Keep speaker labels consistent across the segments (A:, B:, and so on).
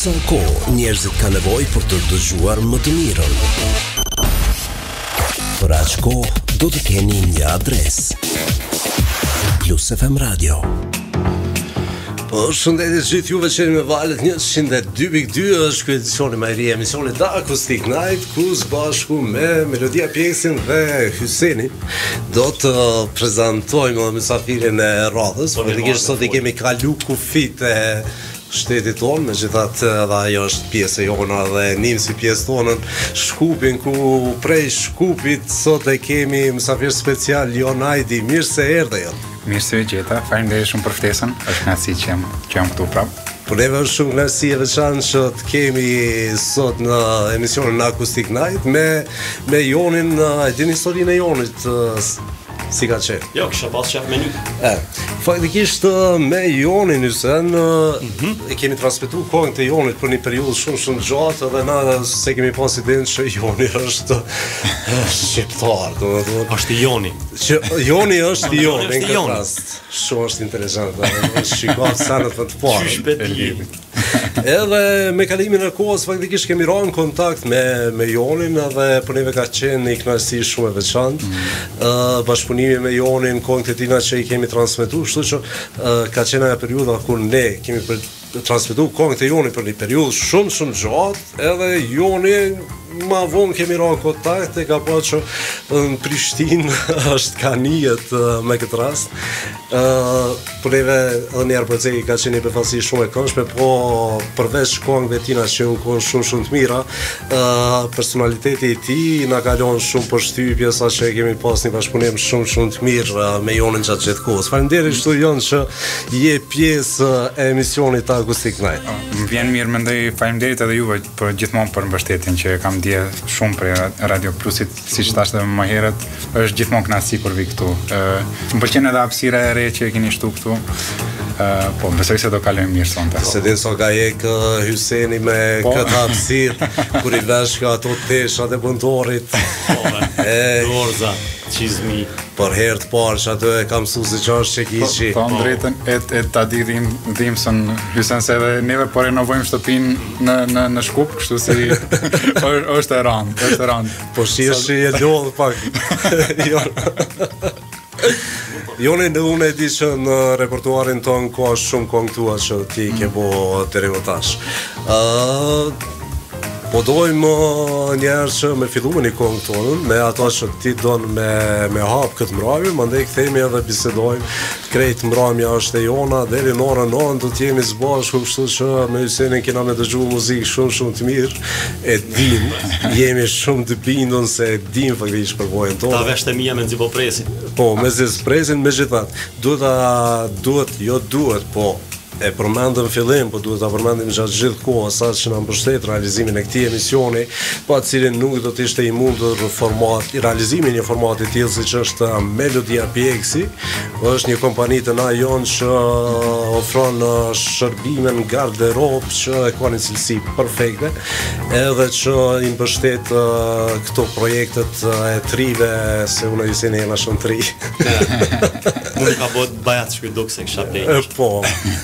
A: Sa kohë njerëzit kanë nevojë për të dëgjuar më të mirën. Për aq kohë do të keni një adresë. Plus FM Radio.
B: Po, shëndetje gjithë juve që jeni me valët 102.2 është ky edicioni më i ri emisionit Acoustic Night, ku bashku me Melodia Pjeksin dhe Hysenin do të prezantojmë mysafirin e radhës. Faktikisht sot I kemi kalu kufit e shtetit tonë, megjithatë edhe ajo është pjesë e jona dhe nimsi pjesë tonën Shkupin, ku prej Shkupit sot e kemi mysafir special Jonajdi. Mirë se erdhe Jon.
C: Mirë se u gjeta, faleminderit shumë për ftesën, është kënaqësi që jam këtu prapë.
B: Por neve është shumë kënaqësi e veçantë që të kemi sot në emisionin Acoustic Night me Jonin, e dini historinë e Jonit, si ka qenë?
D: Jo, kisha pas qef me një.
B: Faktikisht me Jonin Hysen e kemi transmetuar kohën të Jonit për një periudhë shumë gjatë dhe na se kemi pas idenë që Joni është shqiptar, domethënë.
D: Është I Joni.
B: Që Joni është I Joni në këtë rast. Shumë është interesante. Shikoj sa në të parë. Edhe me kalimin e kohës faktikisht kemi rënë në kontakt me Jonin dhe për neve ka qenë një kënaqësi shumë e veçantë. Bashkëpunimi me Jonin, kohën të tina që I kemi transmetuar, kështu që ka qenë ajo periudha kur ne kemi transmetuar kohën të Jonit për një periudhë shumë gjatë, edhe Joni ma vonë kemi rënë kontakt e ka po që në Prishtinë është kanijet me këtë rast. Për neve edhe njerë përceki ka qenë një befasi shumë e këndshme, po përveç kohëve tina që unë kohën shumë të mira, personaliteti I tij na kalon shumë përshtypje, sa që kemi pas një bashkëpunim shumë të mirë me Jonin gjatë gjithë kohës. Faleminderit kështu Jon që je pjesë e emisionit Acoustic Night.
C: Më vjen mirë, mendoj faleminderit edhe juve për gjithmonë për mbështetjen që kam dje shumë për Radio Plusit, siç thashë edhe më herët, është gjithmonë kënaqësi kur vi këtu. Më pëlqen edhe hapësira e re që e keni shtu këtu. Po, besoj se do kalojmë mirë sonte.
B: Se din so ka jek Hyseni me këtë hapësirë, kur I vesh ka ato teshat e punëtorit.
D: Dorza, çizmi.
B: Për herë të parë që aty e kam mësuar se çfarë është çekiçi.
C: Po drejtën e ta di dhimson Hysen se edhe neve po renovojmë shtëpinë në Shkup, kështu si është e rëndë.
B: Po shihesh e lodh pak. Joni, unë e di që në repertuarin ton ka shumë këngëtua që ti ke bo deri më tash. Po dojmë njerë që me fillu me një këngë tonën, me ato që ti donë me hapë këtë mbrojmë, mandej këthejmë edhe bisedojmë, krejt mbrojmja është e jona, deri në orën 9 do t'jemi zbashku, kështu që me Hysenin kena me dëgju muzikë shumë të mirë, e dim, jemi shumë të bindun se e dim faktikisht për vojën tonë.
D: Ta vesh të mija me nëzipo presin.
B: Po, me presin me gjithat, duhet, po, e përmendëm fillim, po duhet ta përmendim gjatë gjithë kohës sa që na mbështet realizimin e këtij emisioni, pa cilin nuk do të ishte I mundur realizimi një formati I tillë siç është Melodia Pjeksi. Është një kompani të na jon që ofron shërbime në garderobë që e ka një cilësi perfekte, edhe që I mbështet këto projektet e trive, se unë e Hyseni jena shumë tri.
D: Unë ka bot bajat shkujt se kësha plejnë.
B: Po.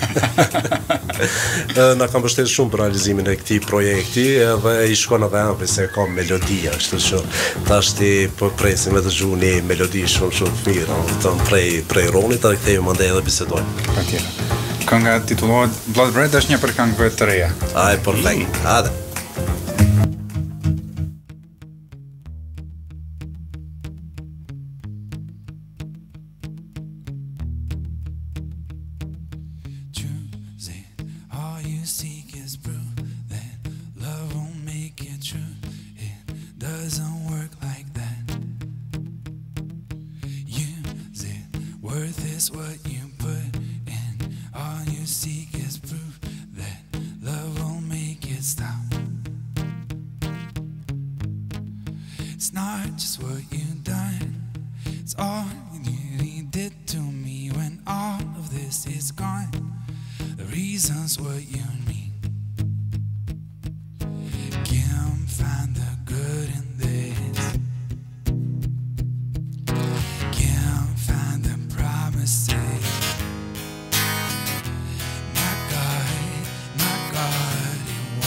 B: Na kam mbështetur shumë për realizimin e këtij projekti edhe I shkon edhe ampli se ka melodia, kështu që tash ti po presim me të dëgjuar një melodi shumë të mirë, prej Ronit edhe kthehemi mandej edhe bisedojmë.
C: Patjetër. Kënga titullohet Blood Red është një për këngëve të reja.
B: Ai perfekt. Hajde.
E: It's not just what you've done, it's all you did to me when all of this is gone. The reasons what you mean. Can't find the good in this. Can't find the promises. My God, it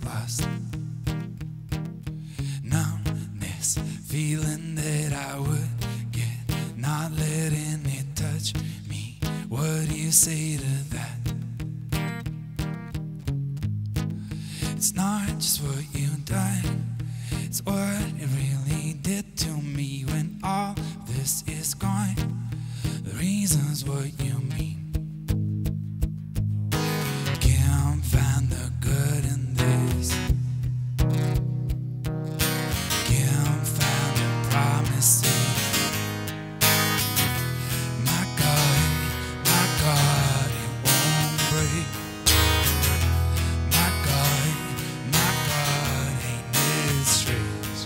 E: lost. Numbness, feeling that I would get, not letting it touch me. What do you say to that? It's not just what you've done, it's what it really did to me. When all this is gone, the reason's what you mean. Can't find the good in this, can't find the promises. My God, it won't break. My God, ain't it strange?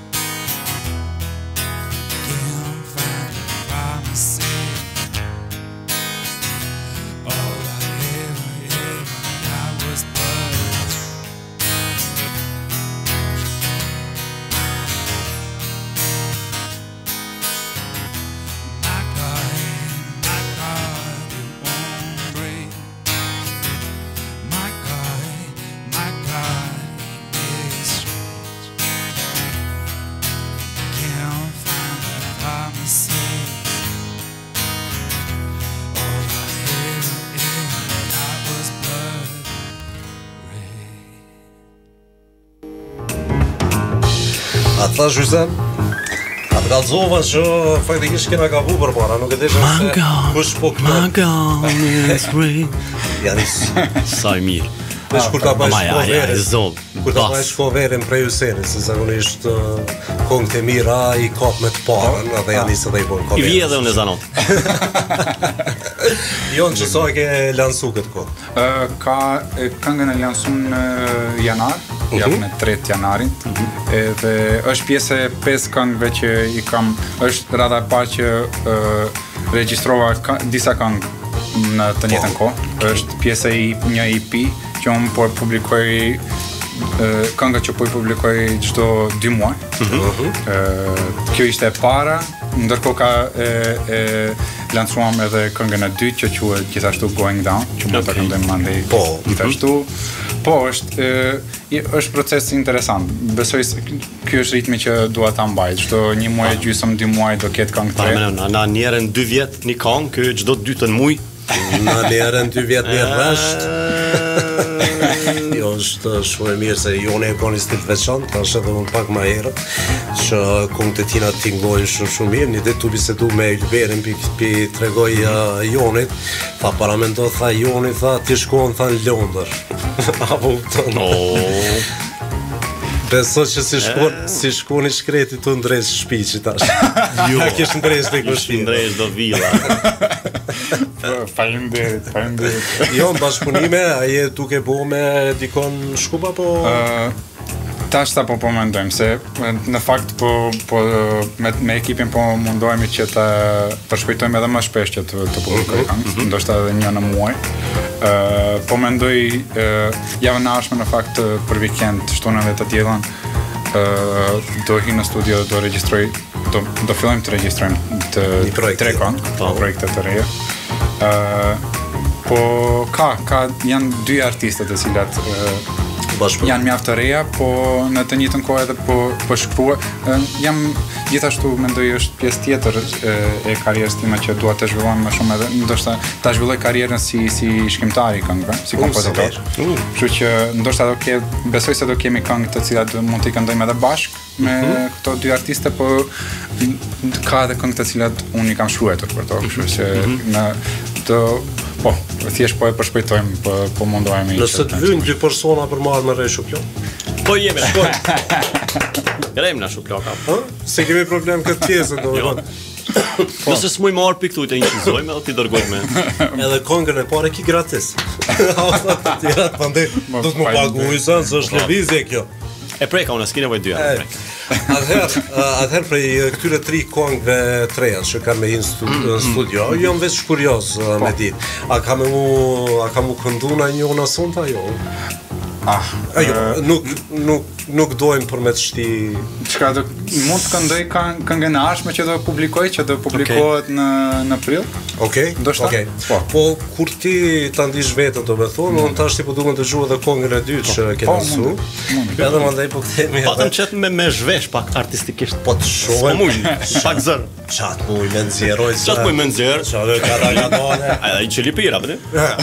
E: Can't find the promises. All I ever got was blood. My God, it won't break. My God, ain't it strange? Can't find the promises. All I ever got was blood red.
B: A tha Zhyzen, a të kallzova që faktikisht kena gabu përpara, nuk e di se kush po janë
D: Sa i mirë.
B: Vesh kur ta bësh
D: e zon.
B: kur ta bësh coverin prej Hysenit, se zakonisht këngët e mira i kap me të parën, edhe janë nisë dhe i bën cover.
D: I vje edhe unë e zanot.
B: Jo, që sa e ke lansu këtë kohë?
C: Ka këngën e lansuar në janar, javën e 3 janarit. Edhe është pjesë e 5 këngëve që i kam, është rada e parë që regjistrova disa këngë në të njëjtën kohë. Është pjesë e një EP që unë po e publikoj, kënga që po i publikoj çdo 2 muaj. Kjo ishte e para, ndërkohë ka lancuam edhe këngën e dytë që quhet gjithashtu Going Down, që mund ta këndojmë mandej gjithashtu. Po, është proces interesant. Besoj se ky është ritmi që dua ta mbaj. Çdo 1 muaj e gjysmë, 2 muaj do ketë këngë të re.
D: Na njerën 2 vjet një këngë, ky çdo 2 muaj.
B: Na njerën 2 vjet një rresht. Jo, është shumë e mirë se Joni e ka një stil veçantë, tash edhe unë pak më herët, që këngët e tina tingojnë shumë mirë. Një ditë tu bisedu me Ylberin pi tregoj Jonit, tha paramendo, tha Joni, tha ti shkon, tha në Londër. Apo beso që si shkon i shkreti të ndres shpiqi tash. Jo, kish ndres të kushtin.
D: Ndres do villa.
C: Faleminderit.
B: Jo, në bashkëpunime, a je duke bo me dikon Shkupa, po?
C: Tash ta po mendojmë se në fakt me ekipin po mundohemi që ta përshpejtojmë edhe më shpesh që të publikoj këngë, ndoshta edhe një në muaj. Po mendoj javën e ardhshme në fakt për vikend, shtunën dhe të diellën, do hi në studio, do regjistroj, do fillojmë të regjistrojmë të 3 këngë, projekte të reja. Po janë 2 artistët e cilat janë mjaft të reja, po në të njëjtën kohë edhe po shkruaj. Jam gjithashtu mendoj është pjesë tjetër e karrierës time që dua të zhvilloj më shumë, edhe ndoshta ta zhvilloj karrierën si shkrimtar i këngëve, si kompozitor. Kështu që ndoshta besoj se do kemi këngë të cilat mund t'i këndojmë edhe bashkë me këto 2 artiste, po ka edhe këngë të cilat unë i kam shkruar për to, kështu që thjesht po e përshpejtojmë, po mundohemi.
B: Nëse të vynë 2 persona për marrë me rej shuklon?
D: Po jemi na. Grem na shuklon ka.
B: Se kemi problem këtë pjesë, do.
D: Nëse s'muj marr pikë këtu të inqizojmë edhe ti dërgojmë.
B: Edhe këngën e parë ki gratis. Ata të tjerat pandej do të më paguaj sa është lëvizje kjo.
D: E preka unë, s'ki nevojë 2 herë.
B: Atëherë prej këtyre 3 këngëve të reja që kanë me në studio, jam veç kurioz me ditë. A ka mu këndu në një në sonta, jo? Nuk dojmë për me të shti...
C: Çka do mund të këndoj këngën e ardhshme që do publikoj, që do publikohet në prill?
B: Okej. Po kur ti ta ndish vetën, do të thonë, unë tash ti po duam të dëgjoj edhe këngën e dytë që ke mësuar. Edhe mandej po kthehemi.
D: Patëm çet me zhvesh pak artistikisht.
B: Po të shohim.
D: Pak zër.
B: Çat po i nxjerroj.
D: Çat po i nxjerr.
B: Çfarë ka dalë dole?
D: Ai çeli pira, bëni?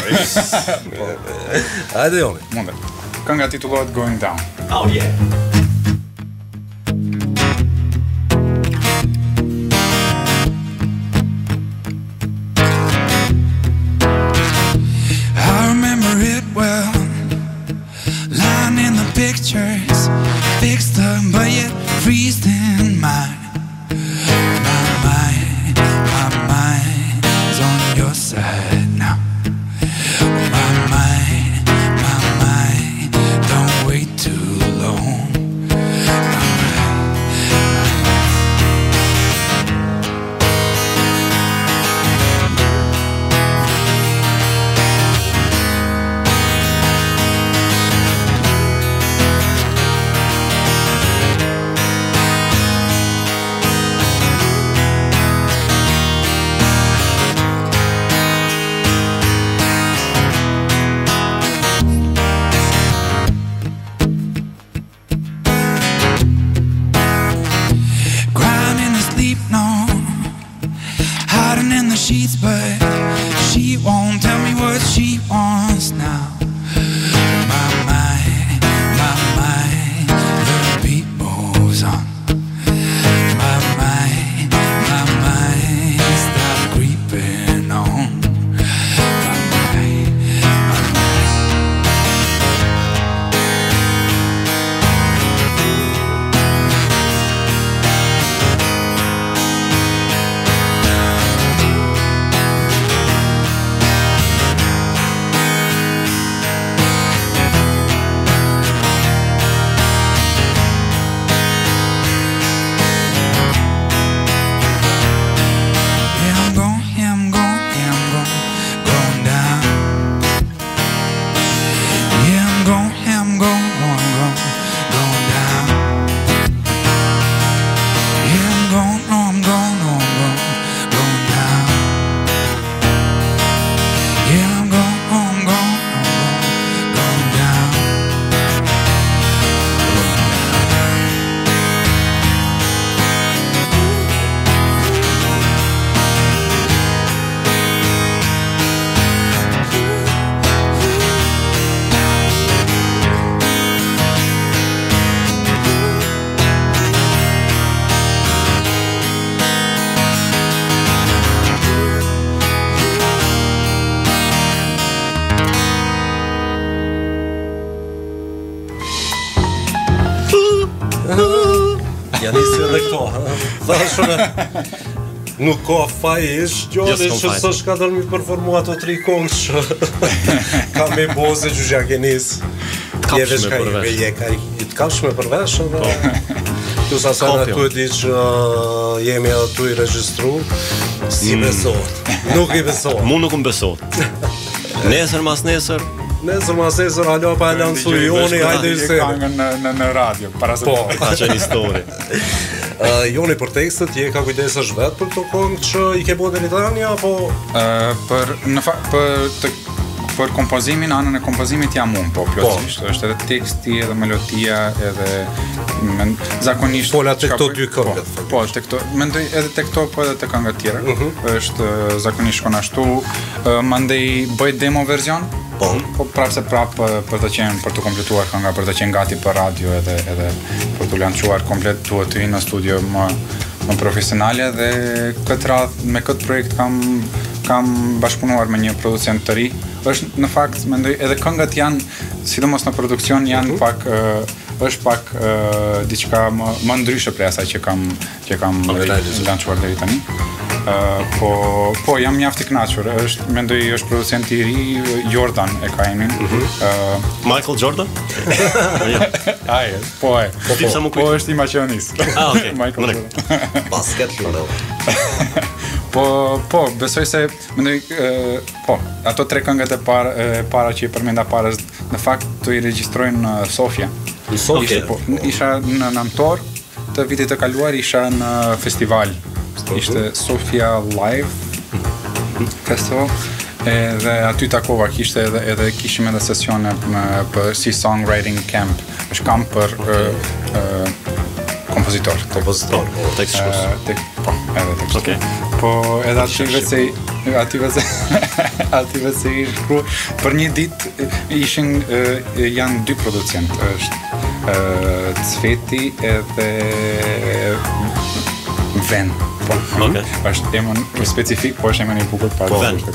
B: Hajde joni.
C: Mundet. Kënga titullohet Going Down.
D: Oh yeah.
E: I remember it well, lying in the pictures, fixed up but yet freezed in mine. My mind is on your side now. My mind, don't wait too long. Sheets, but she won't tell me what she wants now. My mind, the beat moves on. My mind, stop creeping on. My mind.
B: Ja nisi edhe këto. Thashë nuk ka fajish, gjoni që s'është ka mi performu ato 3 këngë që ka me boze që ja ke nis.
D: Kapshme përvesh.
B: Je të kapshme përvesh edhe. Tu sa sana tu e di që jemi atu i regjistru, si besot. Nuk i besot.
D: Mu nuk më besot. Nesër mas nesër.
B: Nesër mas nesër, alo pa e lanë su Joni, hajde i se.
C: Në radio, para se
D: po. Ka qenë histori.
B: Joni, për tekstet, je ka kujdesesh vetë për të këngë që i ke bërë në Italia, apo?
C: Për kompozimin, anën e kompozimit jam unë, po, plotësisht. Është edhe teksti, edhe melodia, edhe zakonisht...
B: Pola të këto 2 këngët.
C: Po, të këto, mendoj edhe të këto, po edhe të këngët tjera. Është zakonisht shkon ashtu. Mandej bëj demo version, po prapë se prapë për të kompletuar kënga, për të qenë gati për radio edhe për të lançuar komplet tuaj të në studio më profesionale, dhe këtë radhë me këtë projekt kam bashkëpunuar me një producent të ri. Është në fakt, mendoj, edhe këngët janë, sidomos në produksion, janë është pak diçka më ndryshe prej asaj që kam lançuar deri tani. Po jam mjaft i kënaqur. Mendoj është producenti i ri, Jordan e ka emrin.
D: Michael Jordan?
C: Ai, po është i Maqedonisë.
D: Ah, okay.
C: Michael Jordan.
B: Basket lëre.
C: Po, besoj se mendoj, ato 3 këngët e para që i përmenda para në fakt të i regjistrojnë në Sofia.
B: Në Sofia?
C: Po, isha në nëntor të vitit të kaluar, isha në festival. Ishte Sofia Live Festival. Dhe aty takova, kishte edhe kishim edhe sesione si songwriting camp. Është kamp për kompozitor.
D: Tekst shkrues.
C: Po, edhe tekst.
D: Okej.
C: Po edhe aty vetë i shkru për një ditë janë 2 producent, është Cveti edhe Ven. Është emën specifik, po është emën i bukur pa.
D: Po Ven.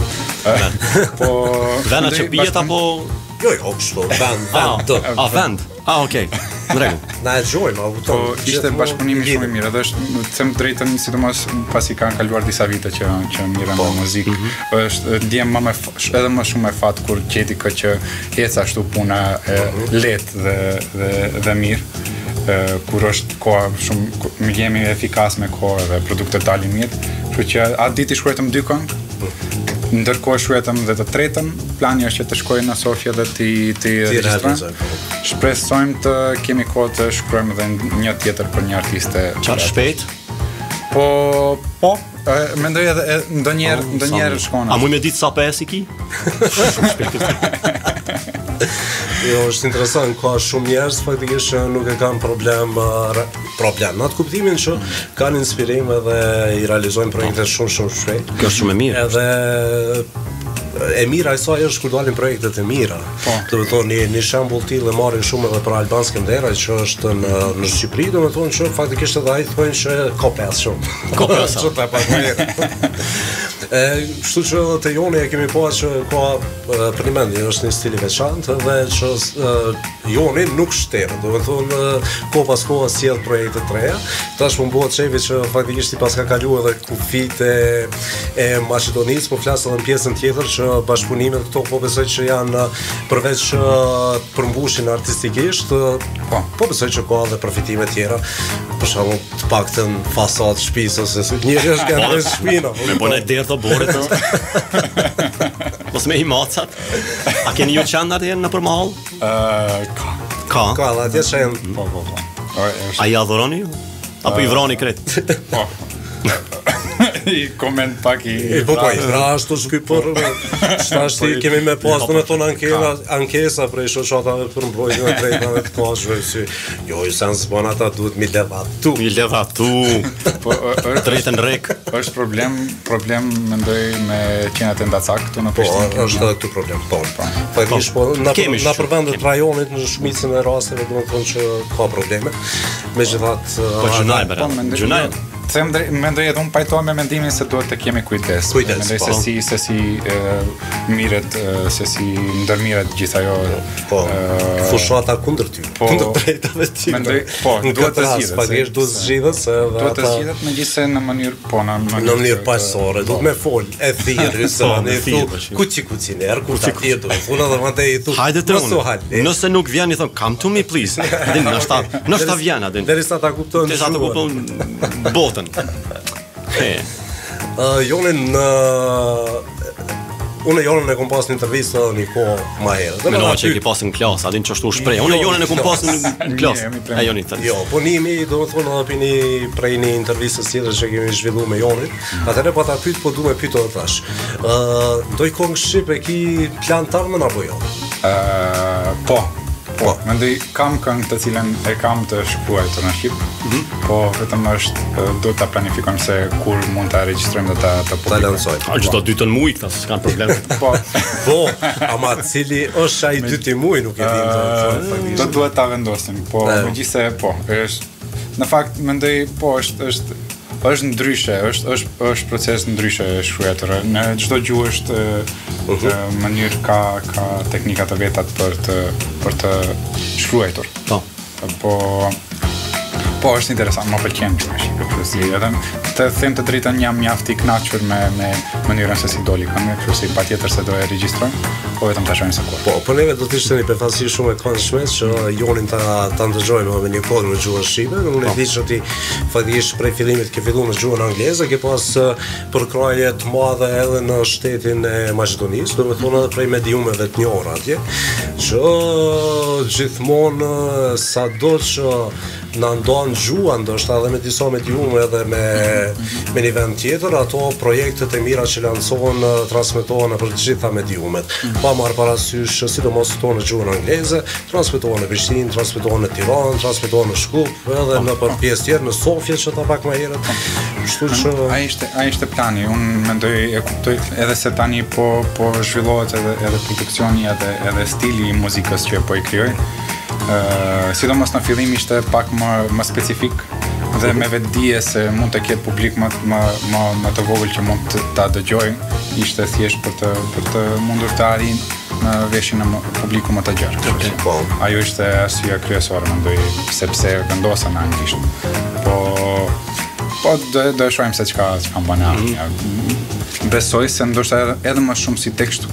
D: Vena që pijet apo
B: Jo, kështu, vend.
D: Okej. Në rregull.
B: Na e dëgjojmë,
C: po ishte bashkëpunimi shumë i mirë, edhe është, të them drejtën, sidomos pasi kanë kaluar disa vite që mirë me muzikë. Është ndjem edhe më shumë e fat kur gjeti që ec ashtu puna lehtë dhe mirë. Kur është koha shumë jemi efikas me kohë dhe produktet dalin mirë. Kështu që atë ditë shkruajtëm 2 këngë. Ndërkohë shkruajtëm dhe të tretën, plani është që të shkojmë në Sofia dhe të regjistrojmë. Shpresojmë të kemi kohë të shkruajmë edhe një tjetër për një artiste.
D: Çfarë shpejt?
C: Po, mendoj edhe ndonjëherë shkon.
D: A mund me ditë sa PS i ki?
B: Jo, është interesant, ka shumë njerëz faktikisht që nuk e kanë problem në atë kuptimin që kanë inspirim edhe i realizojnë projekte shumë shpejt.
D: Kjo është shumë e mirë.
B: Edhe e mira e saj është kur dalin projektet e mira. Do të thonë një shembull tillë e marrin shumë edhe për Albans Skënderaj që është në Shqipëri, do të thonë që faktikisht edhe ai thonë që ka pesë shumë. Ka pesë. Çfarë pa mirë. Kështu që te Joni e kemi pasur që ka për një mendje është një stil i veçantë dhe që Joni nuk shterë, do të thonë ko pas kohë sjell projekte të reja. Tash më bëhet çevi që faktikisht i paska kaluar edhe kufit e Maqedonisë, po flas edhe në pjesën tjetër që bashkëpunimet këto po besoj që janë përveç përmbushin artistikisht, po besoj që ka edhe përfitime tjera. Për shembull, të paktën fasadë shtëpisë ose njëri është kanë rreth shtëpinë.
D: Me bën derë të borit. Mos me i macat. A keni ju qenë atje në përmahall? Ka,
B: atje qenë. Po.
D: A i adhuroni ju? Apo i vroni kret?
C: Po. I koment pak i
B: po ashtu shkypër shtash kemi me pas në tonë ankesa prej shoqatave për mbrojtjen e drejtave të kafshëve si jo i sens bon ata duhet mi levatu
D: po drejtën rrek
C: është problem mendoj me qenat e ndacak këtu në Prishtinë
B: është edhe këtu problem faktikisht po na përvendet rajonit në shumicën e rasteve domethënë që ka probleme megjithatë
D: po gjunaj
C: mendoj edhe unë pajtohem me mendimin se duhet të kemi kujdes. Mendoj se si miret, se si ndërmiret gjithë ajo.
B: Po. Fushata kundër ty. Kundër drejtave ty.
C: Mendoj, po, duhet të zgjidhet.
B: Pakisht duhet zgjidhet se
C: duhet të zgjidhet megjithëse në mënyrë në
B: mënyrë paqësore. Duhet me fol e thirrë se ne kuçi-kuçiner, kur ta thjet duhet. Unë edhe vante i thu.
D: Hajde të unë. Nëse nuk vjen i thon come to me please. Din nështë vjen atë.
B: Derisa ta kupton.
D: Derisa ta kupton botën.
B: Unë Jonën e kom pas në intervistë edhe një kohë ma herë.
D: Menova që e ki pasë në klasë, adin që ashtu shprej. Unë Jonën e kom pasë në klasë. E Jonit të.
B: Jo, po nimi, do më thonë edhe prej një intervistës tjetër që kemi zhvillu me Jonin. Atëre pa ta pyt, po du me pyt edhe tash. Doj kongë Shqip e ki plan tarmën apo jo?
C: Po, mendoj kam këngë të cilën e kam të shkruar në Shqip, po vetëm është do ta planifikojmë se kur mund ta regjistrojmë dhe ta
B: lansojmë.
D: Çdo 2 muaj këta s'kan problem.
B: Po, ama cili është ai 2 muaj nuk e dim faktikisht.
C: Do duhet ta vendosim, po megjithëse po, është në fakt mendoj po është ndryshe, është proces ndryshe shkruar. Në çdo gjuhë është mënyrë ka teknika të veta për të shkruar. Po është interesant, më pëlqen kjo shqip. Edhe të them të drejtën jam mjaft i kënaqur me mënyrën se si doli këngë, kështu se patjetër se do e regjistrojmë, po vetëm ta shohim se kur.
B: Po, për neve do të ishte një befasi shumë e këndshme që Jonin ta ndëgjojmë me një kohë në gjuhën shqipe. Unë e di që ti faktikisht prej fillimit ke filluar në gjuhën angleze, ke pas përkraje të madhe edhe në shtetin e Maqedonisë, domethënë edhe prej mediumeve të njohura atje, që gjithmonë sado që na ndon gjuha, ndoshta edhe me disa mediume edhe me një vend tjetër, ato projektet e mira që lancohen transmetohen për të gjitha mediumet. Pa marrë parasysh sidomos këto në gjuhën angleze, transmetohen në Prishtinë, transmetohen në Tiranë, transmetohen në Shkup, edhe në për pjesë tjetër në Sofje që ta pak më herët. Kështu që
C: ai ishte plani. Unë mendoj e kuptoj edhe se tani po zhvillohet edhe produksioni edhe stili i muzikës që po I krijoj. Sidomos në fillim ishte pak më specifik dhe me vetdije se mund të ketë publik më të vogël që mund ta dëgjojë, ishte thjesht për të mundur të arrijë në veshin e publiku më të gjerë. Ajo ishte arsyeja kryesore, mendoj, sepse vendosa në anglisht. Po do e shohim se çka bën ai. Besoj se ndoshta edhe më shumë si tekst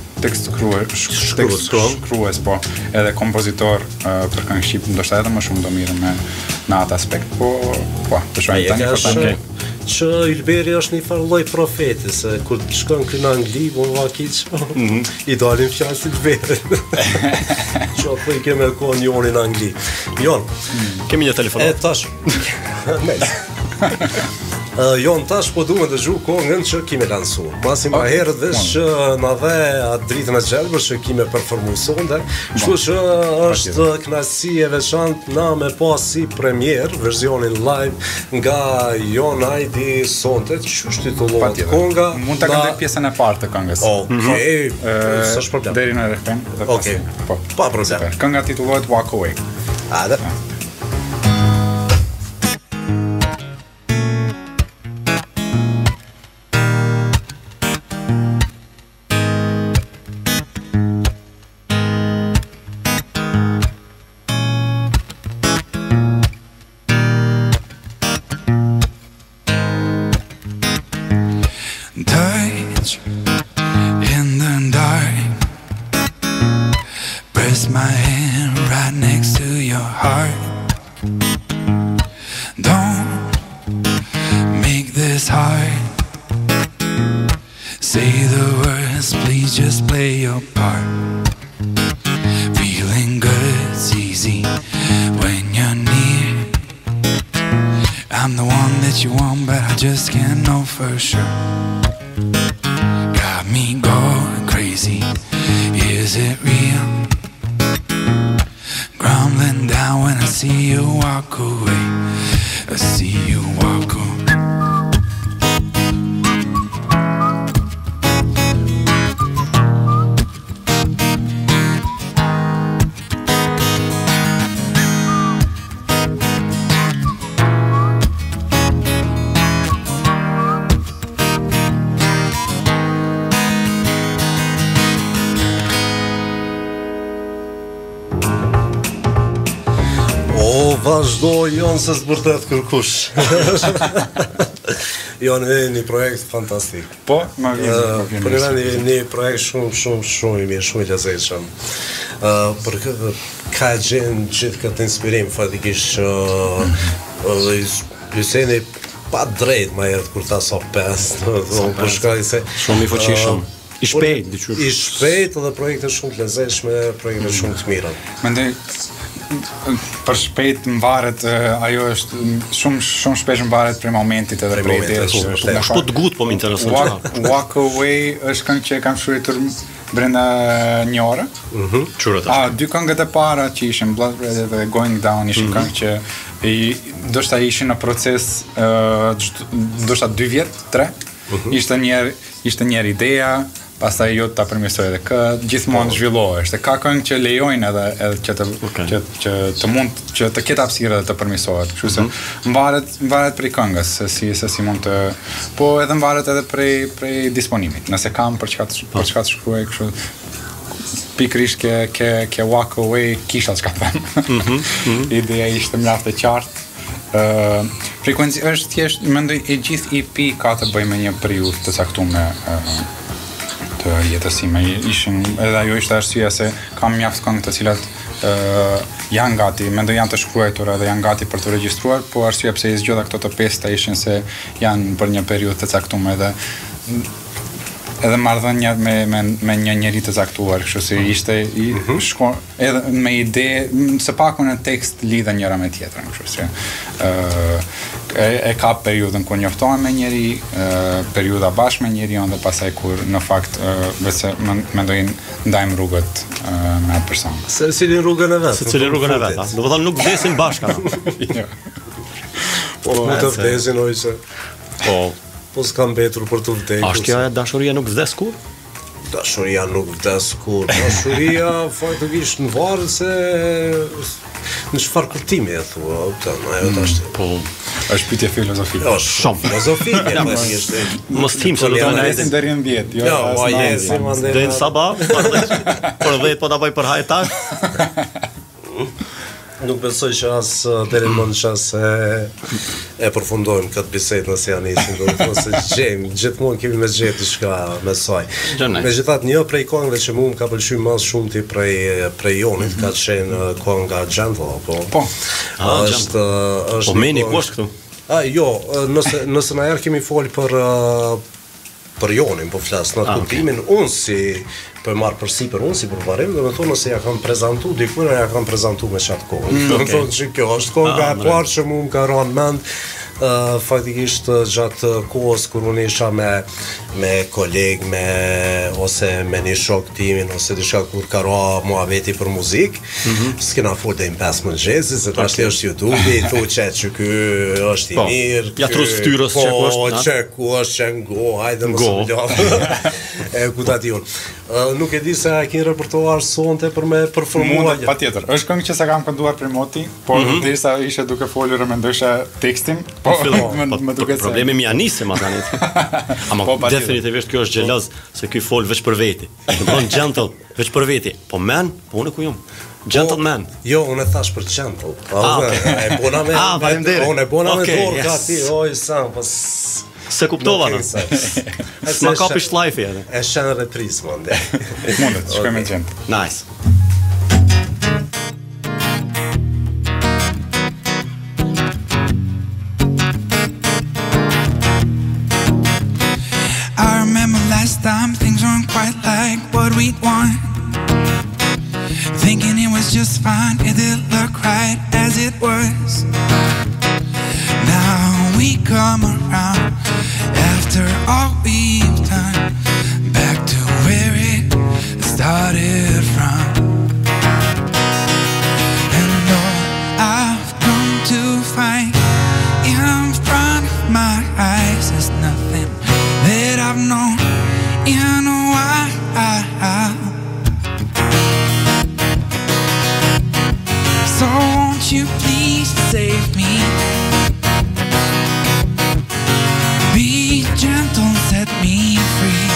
C: shkrues, po edhe kompozitor për këngë shqip, ndoshta edhe më shumë do mirë në atë aspekt. Po, të shohim tani po tani.
B: Që Ylberi është një farë lloj profeti, se kur shkon këtu në Angli, po vakiç, I dalin fjalë si Ylberi. Që po I kemë kohën Jonin në Angli. Jon,
D: kemi një telefon.
B: Tash. Jon, tash po duhet të dëgjoj këngën që kemi lansuar. Pasi më herët vesh që na dhe atë dritën e gjelbër që kemi performuar sonte, kështu që është kënaqësi e veçantë na me pas si premier versionin live nga Jon Ajdi sonte, çu titullohet kënga.
C: Mund ta këndoj pjesën e parë të këngës.
B: Okej, s'është problem.
C: Deri në refren.
B: Okej. Po, pa problem.
C: Kënga titullohet Walk Away.
B: Hajde.
E: Touch in the dark, press my hand right next to your heart. Don't make this hard. Say the words, please just play your part. Feeling good's easy when you're near. I'm the one that you want, but I just can't know for sure. Got me going crazy, is it real? Grumbling down when I see you walk away. I see you walk away.
B: Vazhdo Jon se s'bërtet kërkush. Jon e një projekt fantastik.
C: Po, më vjen.
B: Për një projekt shumë I mirë, shumë I lezetshëm. Për këtë ka gjenë gjithë këtë inspirim faktikisht që Hyseni pa drejt më herët kur ta so 5, për shkak se
D: shumë I fuqishëm. I shpejt,
B: I shpejt dhe projekte shumë të lezetshme, projekte shumë të mira.
C: Mendoj për shpejt mvaret, ajo është shumë shpesh mvaret për momentit edhe për ideës.
D: Shpo të gut po më intereson.
C: Walk Away është këngë që e kam shkruar brenda një ore. Dy këngët e para që ishin Blood Red dhe Going Down ishin këngë që ndoshta ishin në proces ndoshta 2 vjet, 3. Ishte njerë ideja, pastaj jo ta përmirësoj edhe këtë, gjithmonë zhvillohesh. Ka këngë që lejojnë edhe që të mund që të ketë hapësirë edhe të përmirësohet. Kështu se mvaret prej këngës se si mund të, po edhe mvaret edhe prej disponimit. Nëse kam për çka të shkruaj kështu pikërisht ke Walk Away kisha çka të them. Ideja ishte mjaft e qartë. Frekuenci është thjesht, mendoj e gjithë EP ka të bëjë me një periudhë të caktuar të jetës time. Ishin edhe ajo ishte arsyeja se kam mjaft këngë të cilat janë gati, mendoj janë të shkruara dhe janë gati për të regjistruar, po arsyeja pse i zgjodha këto të pesta ishin se janë për një periudhë të caktuar edhe marrëdhënia me një njerëz të caktuar, kështu si ishte edhe me ide së paku në tekst lidhen njëra me tjetrën, kështu si e ka periudhën kur njoftohem me njëri, periudha bashkë me njerion dhe pastaj kur në fakt vetë mendoj ndajmë rrugët me atë person.
B: Se cilin rrugën e vet.
D: Se cilin rrugën e vet. Do të thonë nuk vdesin bashkë.
B: Po nuk të vdesin ojse. Po s'kam mbetur për të vdekur.
D: Ashtë kjo e dashuria nuk vdes kur?
B: Dashuria nuk vdes kur. Dashuria faktikisht në varë se në çfarë kuptimi e thua, ajo tash.
D: Po,
C: është pyetje filozofike.
B: Jo, shumë filozofike,
D: mos tim se do të
C: ndajmë deri në 10.
B: Jo, ajesi mandej.
D: Deri sabah, për 10 po ta bëj për haj tash.
B: Nuk besoj që as deri më në qas e përfundojmë këtë bisedë nëse janë nisin, do të thonë se gjejmë, gjithmonë kemi me gjetë diçka me saj. Megjithatë një prej këngëve që mua më ka pëlqyer më shumë ti prej Jonit ka qenë kënga Gentle, po.
C: Po.
B: Është
D: Po meni ku është këtu?
B: Jo, nëse na herë kemi folë për Jonin, po flas në atë kuptimin, unë si po marr përsipër unë si përvarim, do të thonë se ja kam prezantuar dikujt, ja kam prezantuar me çat kohë. Do të thonë se kjo është kënga e parë që mua më ka rënë mend faktikisht gjatë kohës kur unë isha me koleg, ose me një shok timin, ose diçka kur ka ra muhabeti për muzikë, s'kena folë deri në 5 mëngjesi, se tash është YouTube, i thuçe që ky është i mirë.
D: Ja trus fytyrës që ku është.
B: Po, ku është që ngo, hajde mos më lodh. Ku ta diun. Nuk e di se a keni repertuar sonte për me performuar.
C: Patjetër. Është këngë që sa kam kënduar për moti, por derisa ishe duke folur mendosha tekstin, më duket se
D: problemi më nisem tani. Ama definitivisht kjo është xheloz se ky fol veç për veti. Do të gentle, veç për veti. Po man, po unë ku jam. Gentleman.
B: Jo, unë e thash për gentle. E bona me.
D: Faleminderit.
B: Unë e bona me dorë ka ti, oj sa, pas
D: se kuptova në. S'ma kapish life edhe.
B: E shenë repris, mande.
C: Mundet, shkojmë në gjendë.
D: Nice.
E: I remember last time things weren't quite like what we'd want. Thinking it was just fine, it didn't look right as it was. Now we come around after all we've done, back to where it started from. And all I've come to find in front of my eyes is nothing that I've known in a while. So won't you please save me? Be gentle, set me free.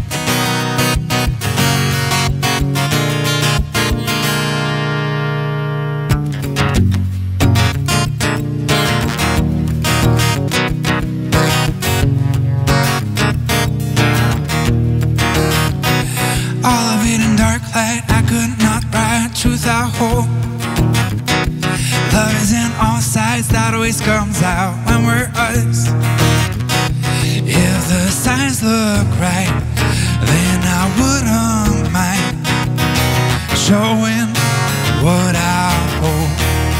E: All of it in dark light, I could not write truth I hope. Love is in all sides, that always comes out when we're us. If the signs look right, then I wouldn't mind showing what I hold.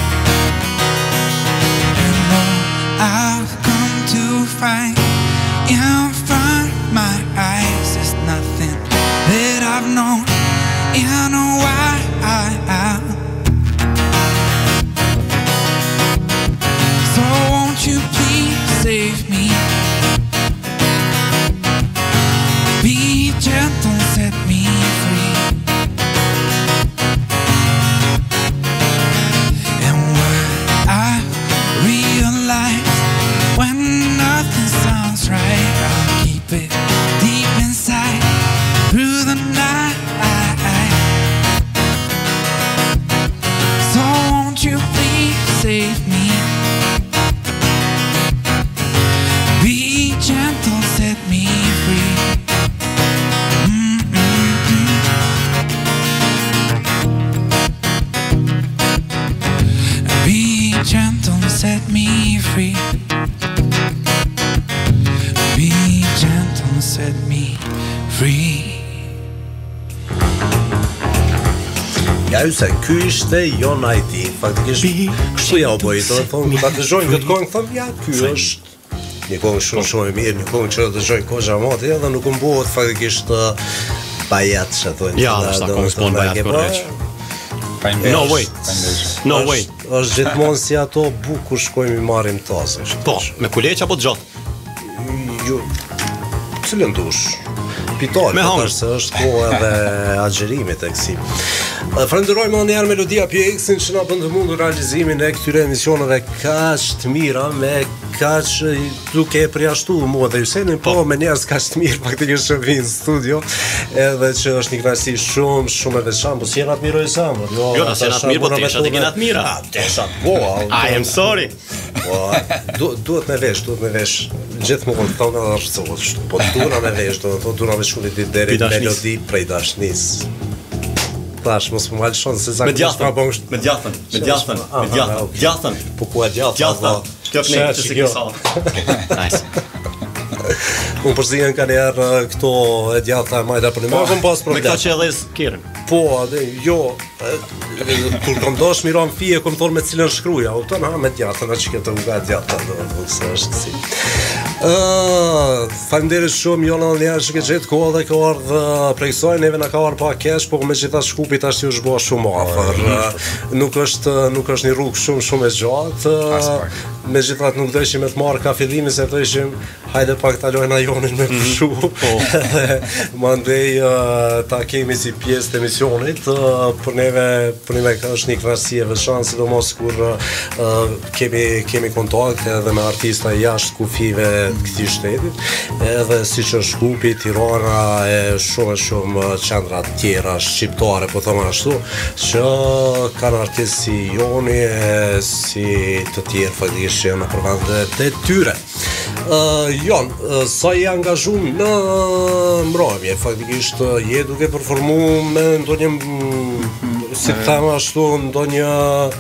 E: And all I've come to find in front of my eyes is nothing that I've known in a while. So won't you please save me? Be gentle, set me free. And what I realized when nothing sounds right, I'll keep it deep inside through the night. So won't you please save me? gentle and set me free. Be gentle and set me free.
B: Ja, ju se, ky ishte Jon ID, faktikisht kështu ja u bëj, do të thonë, ta dëgjojnë këtë këngë, thëmë, ja, ky është një këngë shumë e mirë, një këngë që dëgjojnë Kozha Moti, edhe nuk mbohet faktikisht bajat, që thonë.
D: Ja, është ta këngë s'pon bajat korreq. No way. No way.
B: Është gjithmonë si ato bukur shkojmë i marrim tazë.
D: Po, me kuleç apo të gjatë?
B: Jo, cilën dush? Pitol, se është kohë edhe agjerimit e kësi. Falenderojmë edhe njerë Melodia PX-in që na bën të mundur realizimin e këtyre emisioneve kaq të mira, me kaq duke e përjashtu mua dhe Jusenin, po me njerëz kaq të mirë faktikisht që vinë në studio, edhe që është një kënaqësi shumë e veçantë. Po si jena të mirë Jusen?
D: Jo, na jena të mirë, po tesha të kena të mira.
B: Tesha, po.
D: I am sorry.
B: Po, duhet me vesh. Gjithmonë thonë edhe rrëcohet. Po dura me vesh, do të thotë dura me shullit i deri melodi prej dashnisë. Tash mos më malshon se zakonisht pra bën
D: me djathtën.
B: Po ku e djathtën?
D: Kjo që si kjo sa. Nice.
B: Unë përzien ka njerë këto e djatha e majta për një më pas problem.
D: Me këta që edhe s'kirën.
B: Po, jo, kur kom dosh miron fije, kom thonë me cilën shkruja, o të me djatha, në që këtë nga djatha, se është kësi. Faleminderit shumë, Jona dhe njerë që ke gjithë kohë dhe ka ardhë prej kësaj, neve nga ka ardhë pa kesh, po me gjitha shkupit ashtë ju është bëha shumë afer. Nuk është një rrugë shumë e gjatë, me gjithat nuk dëshim e të marrë ka fillimi, se dëshim hajde pak të alojna Jonin me përshu, ma ndej ta kemi si pjesë të emisionit, për neve është një kënaqësi e veçantë, sidomos kur kemi kontakt edhe me artista jashtë kufive të këtij shtetit, edhe siç është Shkupi, Tirana e shumë qendra të tjera shqiptare, po thëmë ashtu, që kanë artistë si Joni e si të tjerë faktikisht që janë në përvendet e tyre. Jon, sa je angazhuar në mbrojtje, faktikisht je duke performu me ndonjë si të them ashtu, ndonjë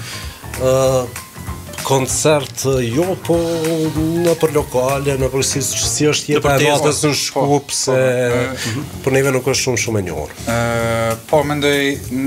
B: koncert jo, po në për lokale, në për si është jeta e natës në Shkup, se për neve nuk është shumë e njohur.
C: Po, mendoj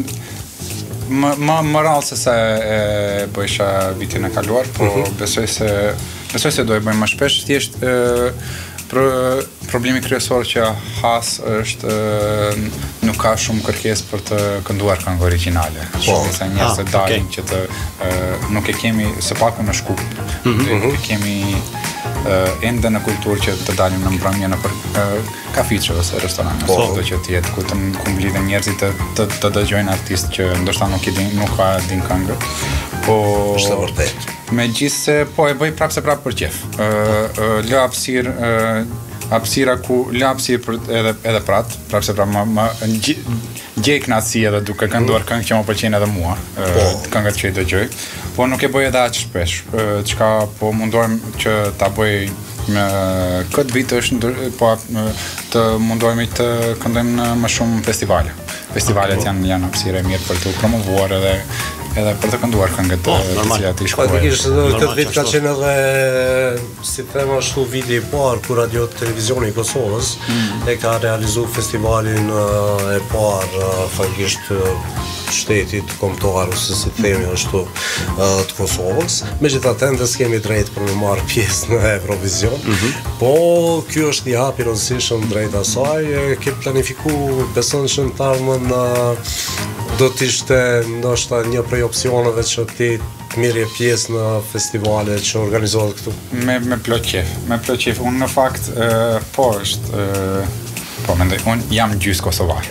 C: më rallë se sa e bëjsha vitin e kaluar, po besoj se do e bëjmë më shpesh, thjesht problemi kryesor që has është nuk ka shumë kërkesë për të kënduar këngë origjinale. Shumë se njerëz të dalin që të nuk e kemi së paku në Shkup. Nuk e kemi ende në kulturë që të dalim në mbrëmje në për kafiqe ose restorane, do që t'jetë ku mblidhen njerëzit të dëgjojnë artist që ndoshta nuk ka din këngë. Po
B: është vërtet.
C: Megjithse po e bëj prapë për qef. Lë hapësira ku lë hapësirë edhe prapë se prapë më gjej kënaqësi edhe duke kënduar këngë që më pëlqejnë edhe mua, këngët që i dëgjoj. Po nuk e bëj edhe aq shpesh. Çka po mundohem që ta bëj në këtë vit është të mundohemi të këndojmë në më shumë festivale. Festivalet janë hapësirë e mirë për të promovuar edhe për të kënduar këngët të cilat i shkruajnë.
B: Faktikisht këtë vit ka qenë edhe, si them ashtu, viti i parë kur Radio Televizioni i Kosovës e ka realizuar festivalin e parë faktikisht shtetit kombëtar ose si themi ashtu të Kosovës. Megjithatë ne s'kemi drejt për të marrë pjesë në Eurovision, po ky është një hap i rëndësishëm drejt asaj. Ke planifikuar, beson që në të ardhmen do të ishte ndoshta një prej opsioneve që ti mirë pjesë në festivale që organizohet këtu?
C: Me plot qef. Unë në fakt, po është, po mendoj, unë jam gjysë kosovar.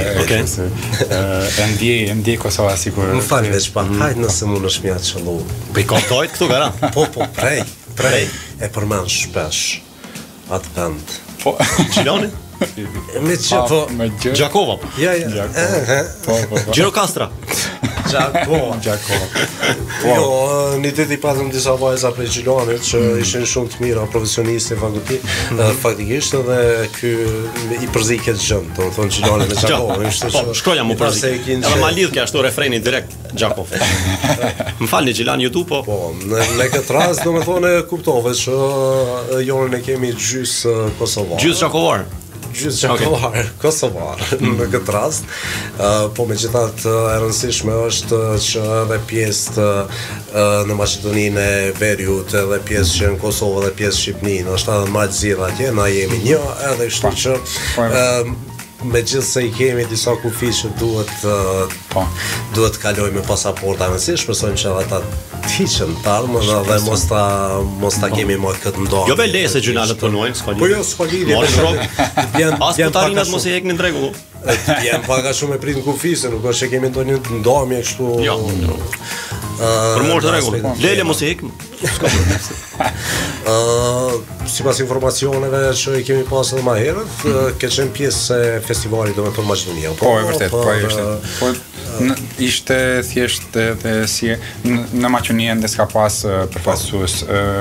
C: E ndjej Kosova sikur.
B: Më falë veç pa, hajtë nëse mund është mjatë qëllu.
D: Po i kontojt këtu gara?
B: Po, prej. E përmen shpesh atë vend.
C: Po.
D: Qiloni?
B: Me që, po.
D: Gjakova?
B: Ja.
D: Gjirokastra?
B: Gjako. Jo, një ditë I patëm disa vajza prej Gjilanit që ishin shumë të mira profesionistë faktikisht edhe ky I përziket gjën, do të thonë Gjilani me Gjako.
D: Shkroja mu përzik. Edhe ma lidh kja ashtu refreni direkt Gjako. Më falni Gjilani YouTube po.
B: Po, në këtë rast do me thonë e kuptove që jonën e kemi gjysë kosovar.
D: Gjysë Gjakovar.
B: Gjysë Gjakovar, kosovar në këtë rast. Po megjithatë e rëndësishme është që edhe pjesë në Maqedoninë e Veriut, edhe pjesë që në Kosovë dhe pjesë Shqipërinë, është edhe më zgjidhur atje, na jemi një, edhe kështu që megjithse I kemi disa kufi që duhet kalojmë me pasaporta nëse shpresojmë që ata të hiqen tarmën dhe mos ta kemi më këtë ndonë.
D: Jo be se gjynalët punojnë, s'ka lidhje.
B: Po jo, s'ka lidhje.
D: As putarinat mos I heknin rregull.
B: Jem paka shumë e prit në kufi, se nuk është që kemi ndonjë ndomje kështu.
D: Jo. Për morë të rregull. Lele mos I heknë. S'ka
B: sipas informacioneve që I kemi pasur më herët, ke qenë pjesë e festivalit domethënë Maqedonia.
C: Po, e vërtet, po e vërtet. Po ishte thjesht edhe si në Maqedoni ende s'ka pas përfaqësues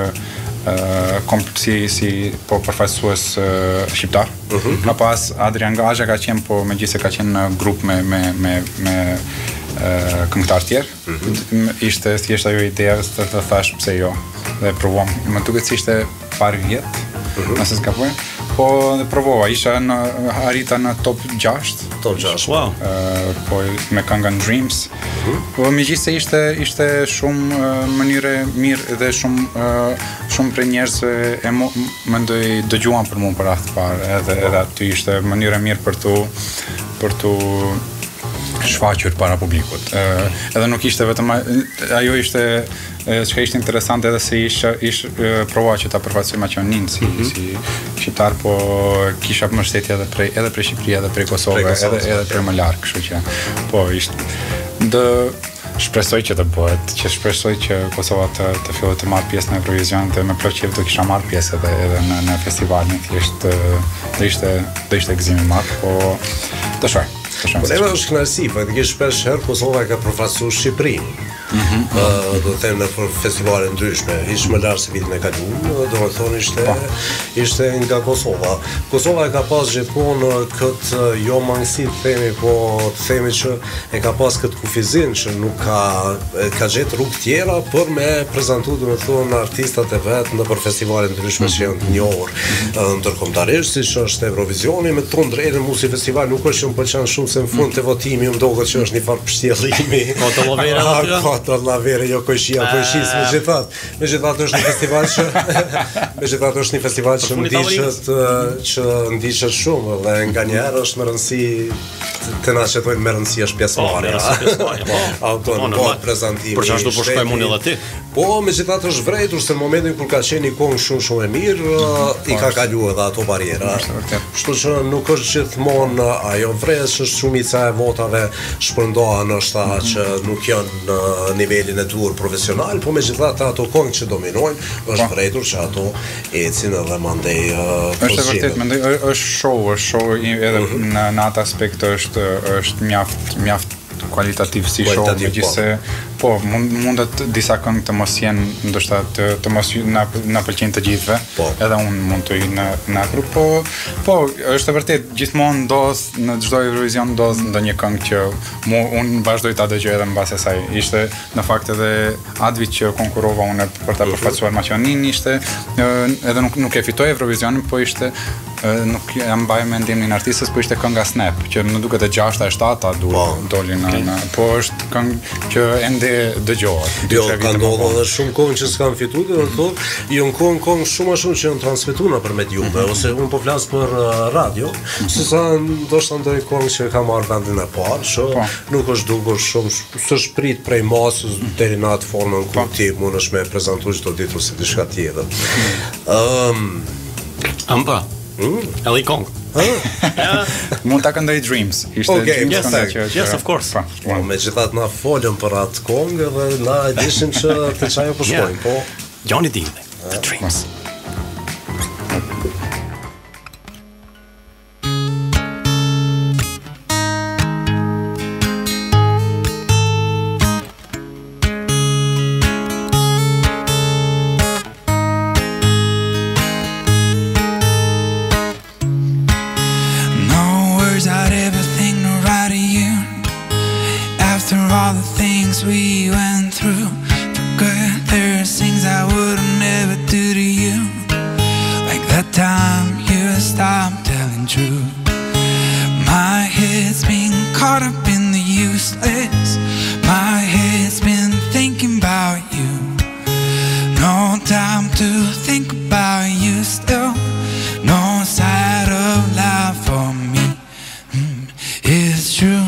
C: po përfaqësues shqiptar. Më pas Adrian Gazha ka qenë po megjithëse ka qenë në grup me këngëtar tjerë. Ishte thjesht ajo ideja të thash pse jo. Dhe provuam. Më duket se ishte parë vjet. Nëse s'gaboj. Po provova, arrita në top 6.
B: Top 6.
D: Wow.
C: Po me këngën Dreams. Po megjithëse ishte shumë mënyrë mirë dhe shumë për njerëzve mendoj dëgjuan për mua për atë parë, edhe aty ishte mënyrë mirë për tu shfaqur para publikut. Edhe nuk ishte vetëm ajo ishte çka ishte interesante edhe se ish provova që ta përfaqësoj Maqedoninë si shqiptar, po kisha mbështetje edhe prej Shqipërisë, edhe prej Kosovës, edhe prej më larg, kështu që po ishte shpresoj që të bëhet, që shpresoj që Kosova të fillojë të marrë pjesë në Eurovision, dhe me plot qejf do kisha marrë pjesë edhe në festivalin, thjesht do ishte gëzim I madh, po të shoh.
B: Po dhe është kënaqësi, faktikisht shpesh herë Kosova ka përfaqësuar Shqipërinë. Do të them në festivale ndryshme, ishte më lart se vitin e kaluar, domethënë ishte nga Kosova. Kosova e ka pas gjithmonë këtë jo mangësi të themi, po të themi që e ka pas këtë kufizim që nuk ka gjetë rrugë tjera për me prezantuar domethënë artistat e vet në për festivale ndryshme që janë të njohur ndërkombëtarisht, siç është Eurovisioni, me ton drejtën mua si festival nuk është që më pëlqen shumë se në fund të votimi më duket që është një farë pështjellimi.
D: Ka të llavera aty.
B: Ka të llavera jo koshia, megjithatë është një festival që ndiqet shumë dhe nganjëherë është me rëndësi të na çetojnë me rëndësi është pjesëmarrja. Po prezantimi.
D: Për çfarë do po shkojmë unë edhe ti?
B: Po megjithatë është vërejtur se në momentin kur ka qenë një këngë shumë e mirë, I ka kaluar edhe ato barriera. Kështu që nuk është gjithmonë ajo vres, është shumica e votave shpërndohen ndoshta që nuk janë në nivelin e duhur profesional, po megjithatë ato këngë që dominojnë, është vërejtur që ato ecin edhe mandej
C: është vërtet, mendoj është show edhe në atë aspekt është mjaft kualitativ si show, megjithëse po mundet disa këngë të mos jenë ndoshta të mos na pëlqejnë të gjithëve, edhe unë mund të në grup, po është vërtet gjithmonë ndodh në çdo Eurovision ndodh ndonjë këngë që unë vazhdoj ta dëgjoj edhe mbas asaj. Ishte në fakt edhe atë vit që konkurrova unë për ta përfaqësuar Maqedoninë, ishte edhe nuk e fitoi Eurovisionin, po ishte nuk jam mbaj mendimin artistës, po ishte kënga Snap, që më duket e 6-a e 7-a doli në po është këngë që ende dëgjohet.
B: Jo, ka ndodhur edhe shumë këngë që s'kan fituar, domethënë, janë këngë shumë që janë transmetuar nëpërmjet YouTube, ose unë po flas për radio, sesa ndoshta ndonjë këngë që ka marrë vendin e parë, që nuk është dukur shumë, s'është prit prej masës deri në atë formën ku ti mundesh me prezantuar çdo ditë ose diçka tjetër.
D: Amba. Edhe I kong.
C: Mund ta këndoj Dreams. Ishte Dreams.
D: Yes, of course.
B: Po megjithatë na folën për atë kongë dhe na e dishim që të çajo po shkojnë, po.
D: Johnny Depp, The Dreams.
E: time to think about you still. No side of life for me is true.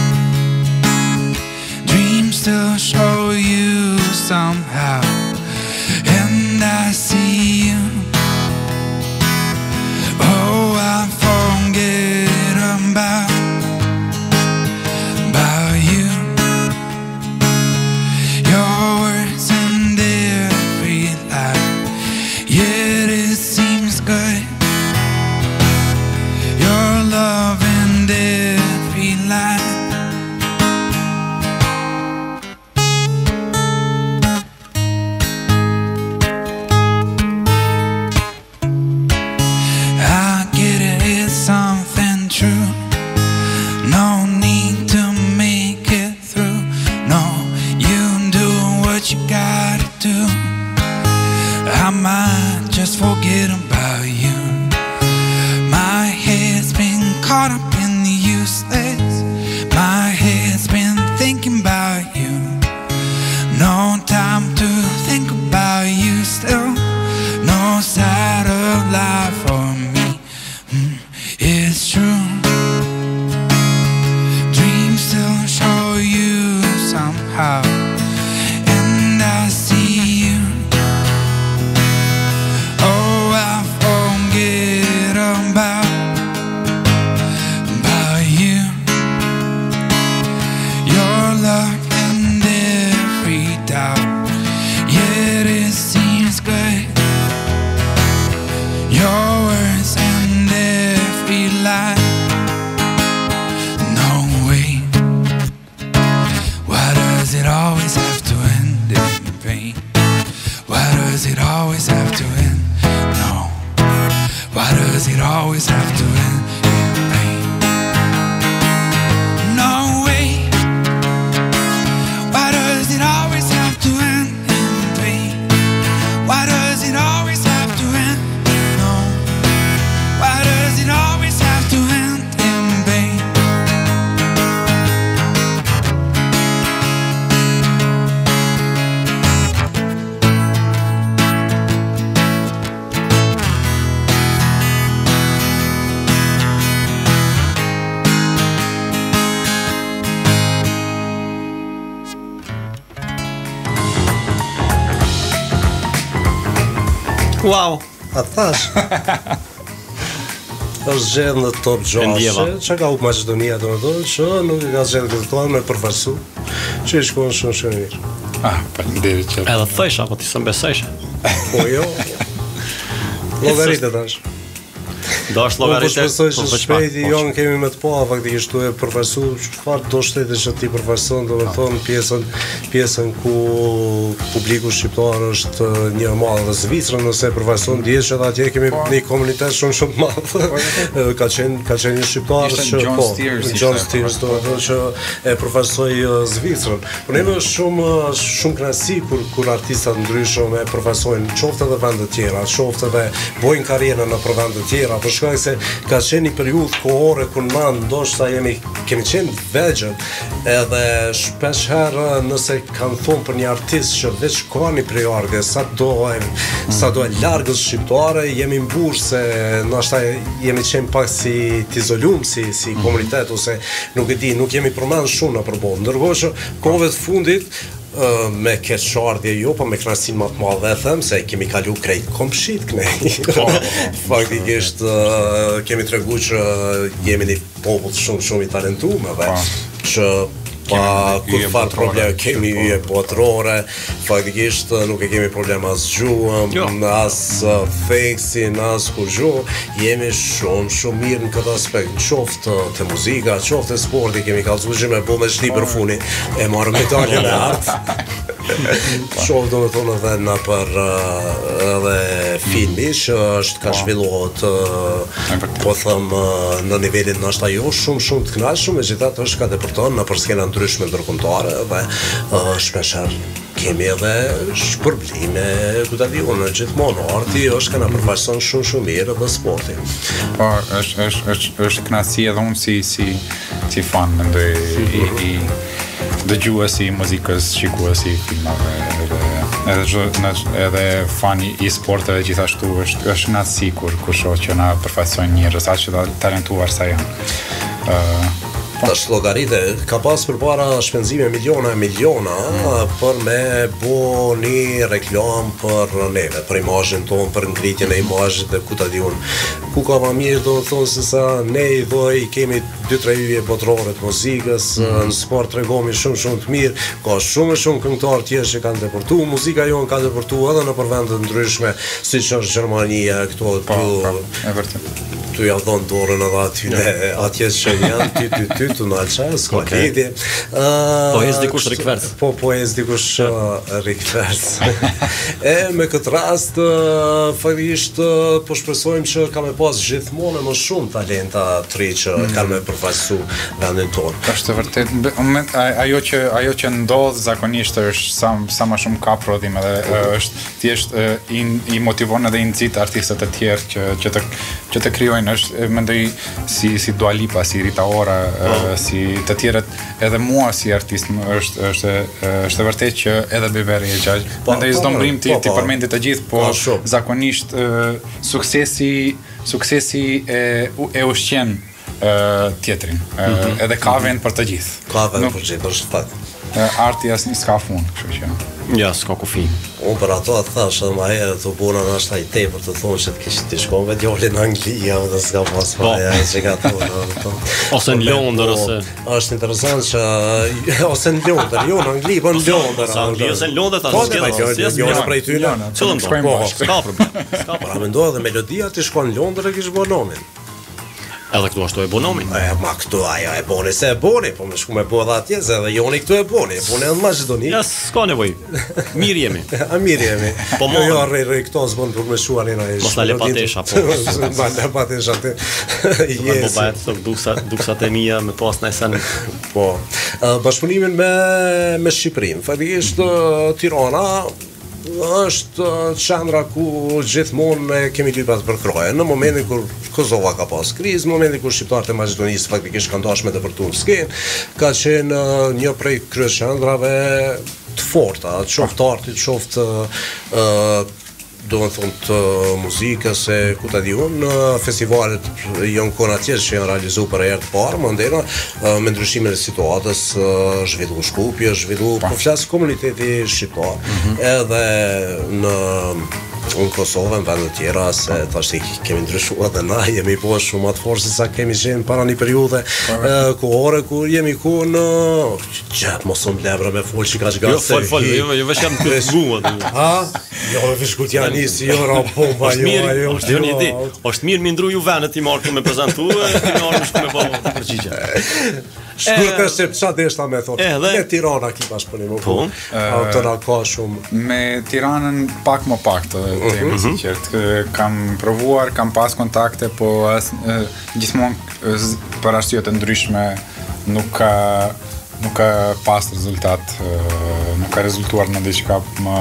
E: Dreams still show you somehow, and I see you. Oh, I forget about you. Your words and every lie, yet it seems good. Your love and every lie. I get it, it's something true. No need to make it through. No, you do what you gotta do. I might just forget about you. My head's been caught up in the useless. My head's been thinking about you. No time to think about you still. No side of life for me is true. Dreams still show you somehow, and I see you. Oh, I forget about you. Your love and every doubt, yet it seems good. Your words and every lie. No way. Why does it always have to end in pain? Why does it always have to end? No. Why does it always have to end in pain? No way. Why does it always have to end in pain? Why does it always have to end? No. Why does it always have to end in pain?
D: Wow.
B: A thash. është gjedhë në top 6, që ka u Maqedonia domethënë, që nuk e ka zgjedhë këtu me përfaqësu, që i shkon shumë mirë.
C: Faleminderit që.
D: Edhe thësh apo ti s'm besojsh?
B: Po jo. Llogaritë tash.
D: Do është llogaritë.
B: Po shpejti jon kemi më të pa faktikisht tu e përfaqësu çfarë do shteti që ti përfaqëson, domethënë pjesën ku publiku shqiptar është një madh dhe Zvicra nëse përfaqëson dihet që atje kemi një komunitet shumë të madh. Ka qenë një shqiptar që po John Steers domethënë që e përfaqësoi Zvicrën. Por ne shumë kënaqësi kur artistat ndryshëm e përfaqësojnë qoftë edhe vende të tjera, qoftë edhe bojnë karrierën në vende të tjera, për shkak se ka qenë një periudhë kohore kur na ndoshta kemi qenë vegjël, edhe shpesh herë nëse kanë thonë për një artist që veç ka një priorge, sa do e largës shqiptare, jemi mburë se ndoshta jemi qenë pak si t'izolum si komunitet, ose nuk e di, nuk jemi përmend shumë në përballë. Ndërkohë që kohëve të fundit me keqardhje jo, po me kënaqësinë më të madhe e them se kemi kalu krejt komshit këne. Faktikisht kemi treguar që jemi një popull shumë i talentuar dhe që pa kur fat problem kemi yje botërore, faktikisht nuk e kemi problem as gjuhën, as theksin, as kur gjuhë, jemi shumë mirë në këtë aspekt, qoftë të muzika, qoftë të sporti, kemi kallëzuar që me bo me shti për funi, e marrë medaljen e artë, qoftë do me thonë edhe në për edhe filmi që është ka zhvillohet, po thëmë në nivelin në ashta jo shumë të kënaqshëm, megjithatë është ka depërton në për skena ndryshme ndërkombëtare dhe shpeshherë kemi edhe shpërblime kutadione gjithmonë. Arti është kana përfaqëson shumë mirë dhe sporti.
C: Po është kënaqësi edhe unë si fan mendoj i dëgjuesi i muzikës, shikuesi i filmave edhe edhe fani e-sporteve gjithashtu është nga sikur kur shoh që na përfaqësojnë njerëz aq të talentuar sa janë.
B: Tash llogaritë ka pas përpara shpenzime miliona për me bo një reklam për neve, për imazhin tonë, për ngritjen e imazhit dhe ku ta diun. Ku ka më mirë do të thonë se sa ne i kemi 2-3 yje botërore të muzikës, në sport tregohemi shumë të mirë, ka shumë këngëtarë tjerë që kanë deportuar, muzika jonë ka deportuar edhe në vende të ndryshme, siç është Gjermania, këto
C: e vërtet.
B: Tu ja dhon dorën edhe atje që janë ty të nalça, s'ka lidhje.
D: Po hez dikush rikvers.
B: Po hez dikush rikvers. Me këtë rast faktikisht po shpresojmë që ka me pas gjithmonë më shumë talenta të ri që kanë me përfaqësu vendin tonë.
C: Është vërtet ajo që ndodh zakonisht është sa më shumë ka prodhim edhe është thjesht i motivon edhe i nxit artistët e tjerë që të krijojnë është mendoj si Dua Lipa, si Rita Ora, si të tjerët, edhe mua si artist është vërtet që edhe Beberi e gjallë. Mendoj s'do mbrim ti përmendit të gjithë, po zakonisht suksesi e ushqen tjetrin. Edhe ka vend për të gjithë.
B: Ka vend për të gjithë, është fakt.
C: Arti asnjë s'ka fund, kështu që.
D: Ja, s'ka kufi.
B: Unë për ato atë thash edhe ma herë të buna në ashtaj te për të thonë që të shkon vetë jolli në Anglia dhe s'ka pas faja që ka thonë.
D: Ose në Londër, ose...
B: është interesant që... Ose në Londër, jo në Angli, po në Londër.
D: Ose në Londër, ta në
B: jo në prej tyne.
D: Qëllëm shkojmë bashkë, s'ka problem.
B: Pra mendoja dhe melodia të shkon në Londër e kishë bonomin.
D: Edhe këtu ashtu e bonomin.
B: Ma këtu ajo e boni se e boni, po më shku me po dhe atje, se edhe joni këtu e boni edhe në Maqedoni.
D: Ja, s'ka nevoj, mirë jemi.
B: A mirë jemi.
D: Po më...
B: Jo, rrej këto s'bon për me shuar një
D: mos la lepatesha, po.
B: Ma lepatesha të...
D: Po bajtë të duksat e mija me pas në esen.
B: Po. Bashkëpunimin me Shqipërinë, faktikisht Tirana është qendra ku gjithmonë kemi lypa të përkroje. Në momentin kur Kosova ka pas krizë, në momentin kur shqiptarët e Maqedonisë faktikisht kanë dashur me të përtu në skenë, ka qenë një prej kryeqendrave të forta, qoftë artit, qoftë do të thonë të muzikës e ku ta di unë, festivalet janë kona tjerë që janë realizu për herë të parë, mandena me ndryshimin e situatës zhvillu Shkupje, zhvillu po flas komuniteti shqiptar, edhe në Kosovë, në vendet tjera, se tash kemi ndryshuar dhe na, jemi po shumë atë forë se sa kemi qenë para një periudhe kohore, kur jemi ku në gjep, mos unë lebre me folë që ka që gase.
D: Jo vesh jam të zguat.
B: Ha? Jo, vesh ku t'ja nisi, jo, ra bomba, jo.
D: Është mirë mi ndru ju venet i marrë me prezentu, i marrë me shku me po përgjigja.
B: Shkurt e se qa deshta me thotë, me Tirana ki bashkëpunim, të na ka shumë.
C: Me Tiranën pak më pak të temi si qertë, kam provuar, kam pas kontakte, po gjithmonë për arsye të ndryshme nuk ka pas rezultat, nuk ka rezultuar në diçka më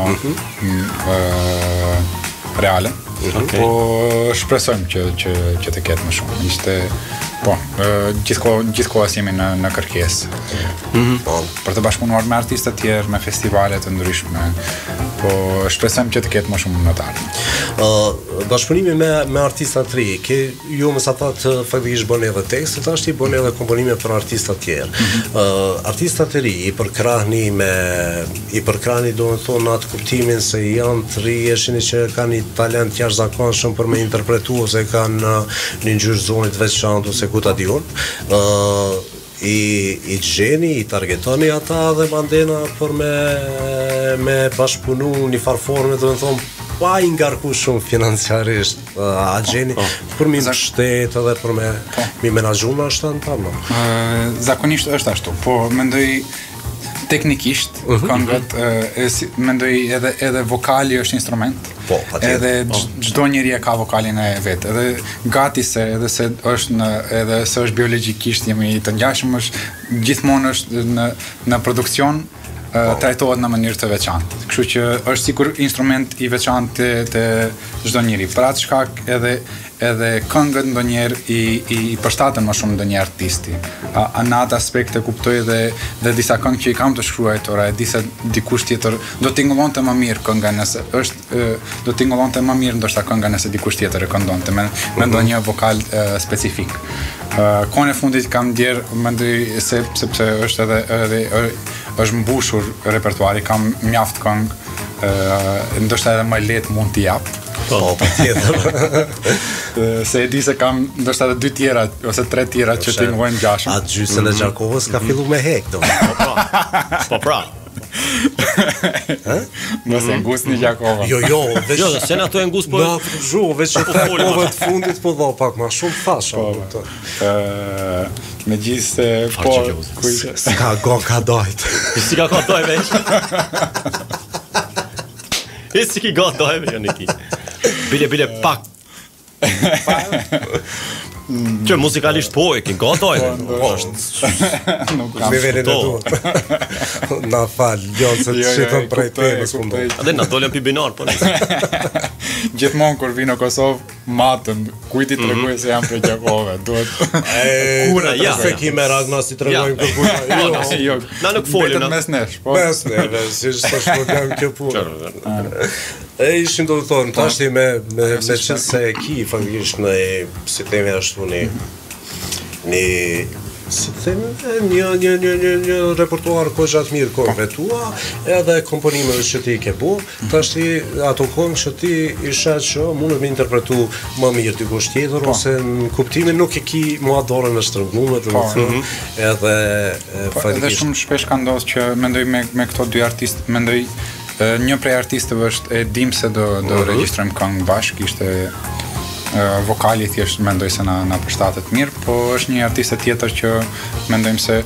C: reale. Po shpresojmë që të ketë më shumë. Ishte po, gjithkohë jemi në kërkesë. Për të bashkëpunuar me artistë të tjerë, me festivale të ndryshme, po shpresojmë që të ketë më shumë në të ardhmen.
B: Bashkëpunimi me artista të ri, ju më sa thatë faktikisht bën edhe tekstet, ashtu i bën edhe komponime për artista të tjerë. Artista të ri i përkrahni do të thonë atë kuptimin se janë të ri, shini që kanë një talent jashtëzakonshëm për me interpretuar, se kanë një ngjyrë zoni të veçantë ose ku ta di unë. I gjeni, i targetoni ata dhe mandena për me bashkëpunu një farforme, do të thonë, pa i ngarku shumë financiarisht a gjeni, për mi mbështet edhe për mi menaxhu në ashtë në tamë.
C: Zakonisht është ashtu, po mendoj teknikisht, këngët, mendoj edhe vokali është instrument, edhe çdo njeri ka vokalin e vet, edhe gati se edhe se është biologjikisht jemi të ngjashëm, është gjithmonë është në produksion trajtohet në mënyrë të veçantë. Kështu që është sikur instrument i veçantë të çdo njeri. Për atë shkak edhe këngët ndonjëherë i përshtaten më shumë ndonjë artisti. Në atë aspekt e kuptoj dhe disa këngë që i kam të shkruar ora, e di se dikush tjetër do tingëllonte më mirë kënga nëse do tingëllonte më mirë ndoshta kënga nëse dikush tjetër e këndonte me ndonjë vokal specifik. Kohën e fundit kam ndjer, mendoj sepse është edhe është mbushur repertuari, kam mjaft këngë, ndoshta edhe më lehtë mund t'i jap.
B: Po, patjetër.
C: Se e di se kam ndoshta edhe 2 tjera ose 3 tjera që tingëllojnë gjashëm.
B: Atë gjysën e Gjakovës ka fillu me hek, do.
D: Po pra.
C: Nëse ngusë një Gjakova.
B: Jo, veç...
D: Jo, se në ato e ngusë, po...
B: veç që të kove të fundit, po dha pak ma shumë thasha.
C: Me gjithë se...
B: S'ka go ka dojt.
D: Si ka dojt, veç? Si ki go dojt, veç, një ki. Bile pak. Që muzikalisht po e kin gotoj.
C: Nuk kam
B: nivelin e duhur. Na fal, se shitën prej temës kundoj.
D: Ade na dolën pi binar po.
C: Gjithmonë kur vi në Kosovë, matën, kujt i tregoj se jam prej Gjakove, duhet.
B: Kura, se ki me Ragna si tregojmë për kura.
C: Jo.
D: Na nuk folim,
C: mes nesh, po.
B: Mes neve, si është problem kjo punë. E ishin do të thonë, tashti me qëtë se e ki, faktikisht në si temi ashtu një repertuar ko gjatë mirë këngëve tua, edhe komponimeve që ti ke bu, tashti ato këngë që ti isha që mundet me interpretu më mirë dikush tjetër, ose në kuptimin nuk e ki mua dorën e shtrëngume, të më thënë, edhe faktikisht.
C: Edhe shumë shpesh ka ndodhur që mendoj me këto dy artistë, mendoj një prej artistëve është e dim se do regjistrojmë këngë bashkë, ishte vokali thjesht mendoj se na përshtatet mirë, po është një artiste tjetër që mendojmë se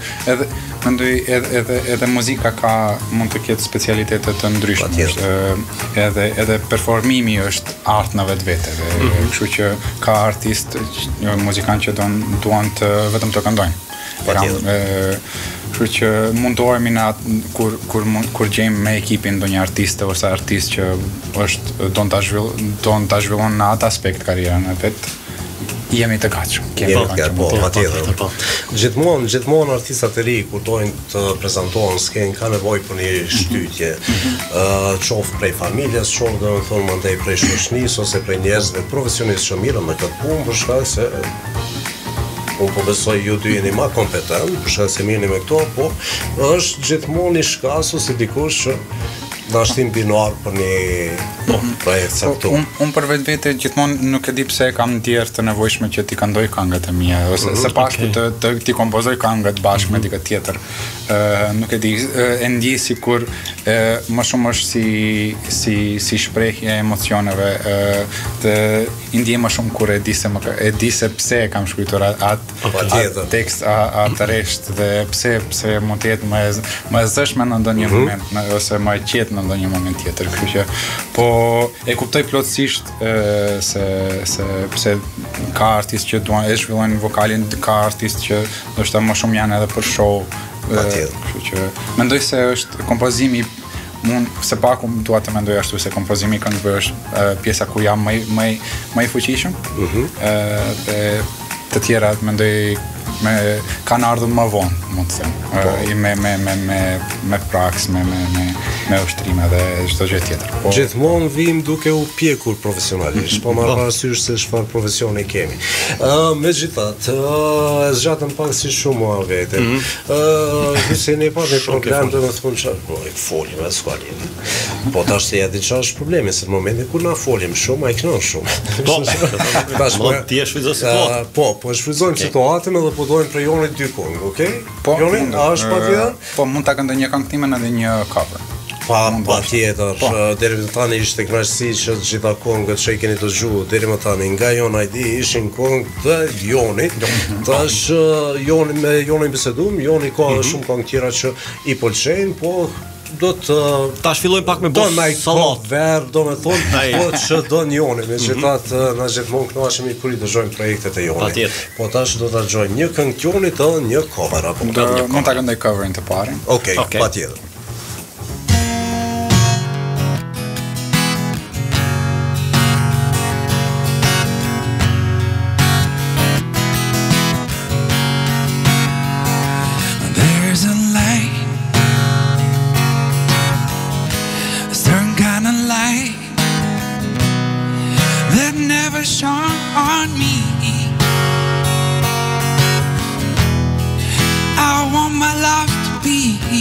C: edhe muzika mund të ketë specialitete të ndryshme. Edhe performimi është art në vetvete. Kështu që ka artistë muzikantë që duan të vetëm të këndojnë. Kështu që mundohemi kur gjejmë me ekipin ndonjë artiste ose artist që don ta zhvillon në atë aspekt karrierën e vet, jemi të gatshëm.
B: Patjetër. Gjithmonë artistat e ri kur dojnë të prezantohen skenë ka nevojë për një shtytje, qoftë prej familjes, qoftë domethënë mandej prej shoqënisë ose prej njerëzve profesionistë që mirën me këtë punë, për shkak se unë po besoj ju dy jeni ma kompetent, për shkak se mirëni me këto, po është gjithmonë i shkasu si dikush që dashtim binar për një projekt caktuar. Unë për vetvete gjithmonë nuk e di pse kam ndjerë të nevojshme që ti këndoj këngët e mia, ose së pashku të ti kompozoj këngët bashkë me dikë tjetër. Nuk e di, e ndjej sikur më shumë është si shprehje e emocioneve, i ndjej më shumë kur e di se pse e kam shkruar atë tekst atë rresht dhe pse mund të jetë më zëshme në ndonjë moment ose më e qetë në ndonjë moment tjetër, kështu që po e kuptoj plotësisht se ka artistë që duan e zhvillojnë vokalin, ka artistë që ndoshta më shumë janë edhe për show. Kështu që mendoj se është kompozimi se paku dua të mendoj ashtu se kompozimi këngëve është pjesa ku jam më i fuqishëm. Dhe të tjerat mendoj kanë ardhur më vonë, mund të them. Me praks, me ushtrime dhe çdo gjë tjetër. Gjithmonë vim duke u pjekur profesionalisht, po marr parasysh se çfarë profesioni kemi. Megjithatë, zgjatëm pak si shumë mua vete. Se ne pa një problem të më thonë çfarë folim as folim. Po tash se ja di çfarë është problemi, se në momentin kur na folim shumë, ai kënon shumë. Tash ti je shfrytëzon situatën. Po shfrytëzojmë situatën edhe po dojmë për Jonit dy këngë, okay? Po, Joni, a është patjetër? Po mund ta këndoj një këngë time edhe një cover. Patjetër, deri më tani ishte kënaqësi që të gjitha këngët që i keni të dëgjuar deri më tani nga Jon ID ishin këngë të Jonit. Tash me Jonin bisedum, Joni ka shumë këngë tjera që i pëlqejnë, po do të tash fillojmë pak me sallat verë, do me thonë, po që do një Joni, megjithatë na gjithmonë kënaqemi kur i dëgjojmë projektet e Jonit. Po tash do ta dëgjojmë një këngë të Jonit dhe një cover apo mund ta këndoj coverin të parë. Okej, patjetër.
E: shone on me. I want my life to be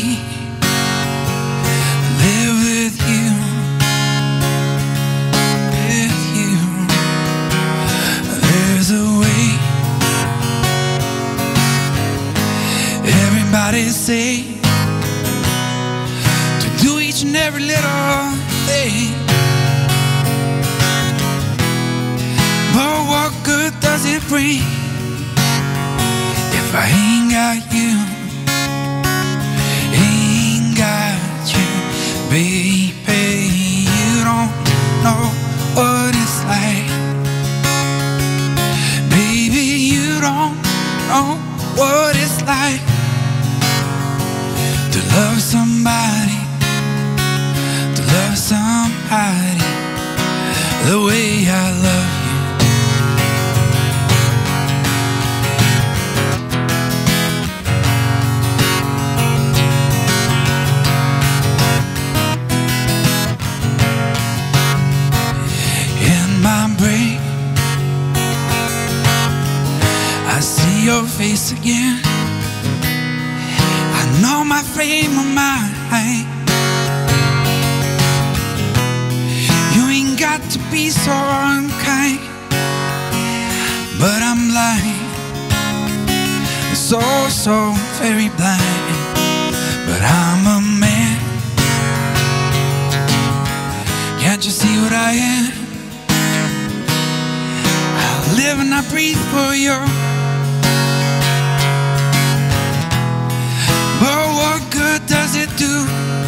E: live with you, with you. There's a way. Everybody say to do each and every little thing, but what good does it bring if I ain't got you? Ain't got you, baby. You don't know what it's like, baby. You don't know what it's like to love somebody, to love somebody the way I love you. In my brain, I see your face again. I know my frame of mind. You ain't got to be so unkind, but I'm blind, so very blind. But I'm a man. Can't you see what I am? I live and I breathe for you. But what good does it do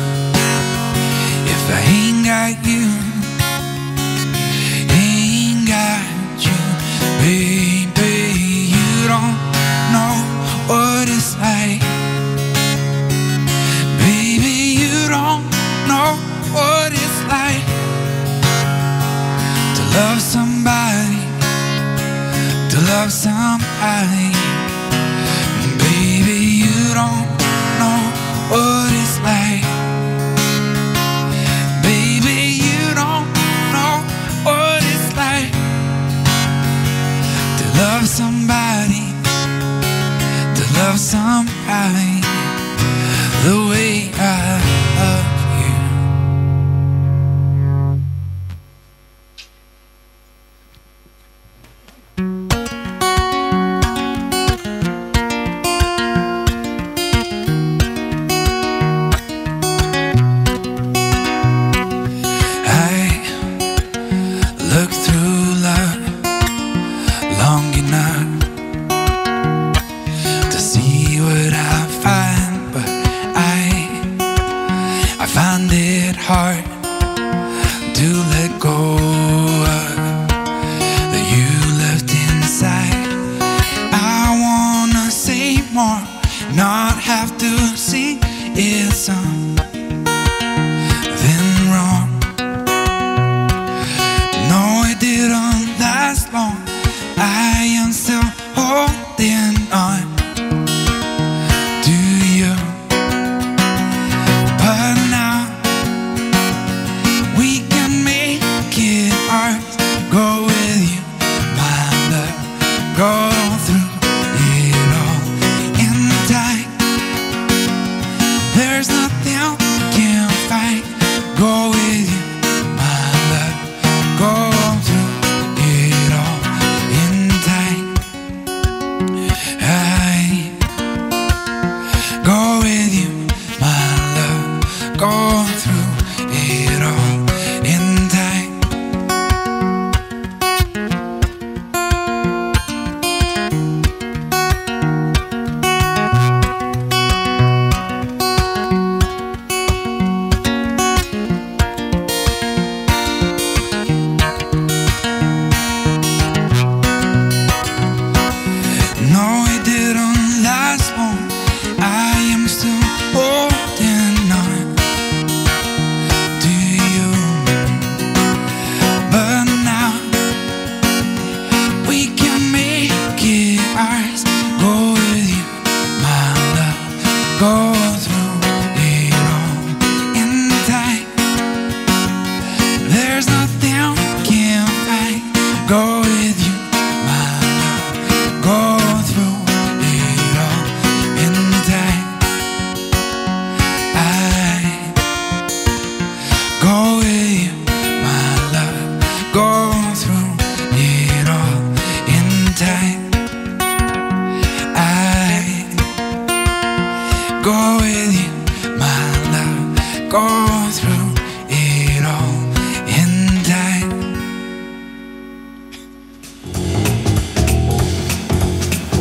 E: if I ain't got you? Ain't got you, baby. You don't know what it's like, baby. You don't know what it's like to love somebody, to love somebody, baby. You don't know what it's like, baby. You don't know what it's like to love somebody, to love somebody the way I love you.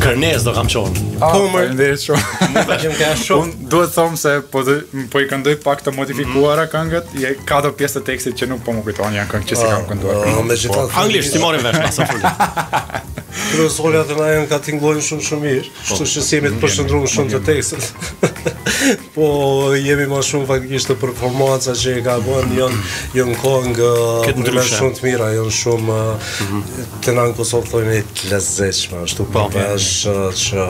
D: Kërnes do kam qonë.
C: Faleminderit shumë.
B: Shumë.
C: Unë duhet them se po I këndoj pak të modifikuara këngët, ka do pjesë të tekstit që nuk po më kujtohen janë këngë që si kam kënduar.
B: Megjithatë
D: Anglisht si marrin vesh pastaj fol.
B: Kryesolat e na janë ka tingëllojnë shumë mirë, kështu që jemi të përshëndruar shumë të tekstit. Po jemi më shumë faktikisht të performanca që e ka bën janë këngë shumë të mira, janë shumë të na në Kosovë thonë të lezetshme, ashtu po është që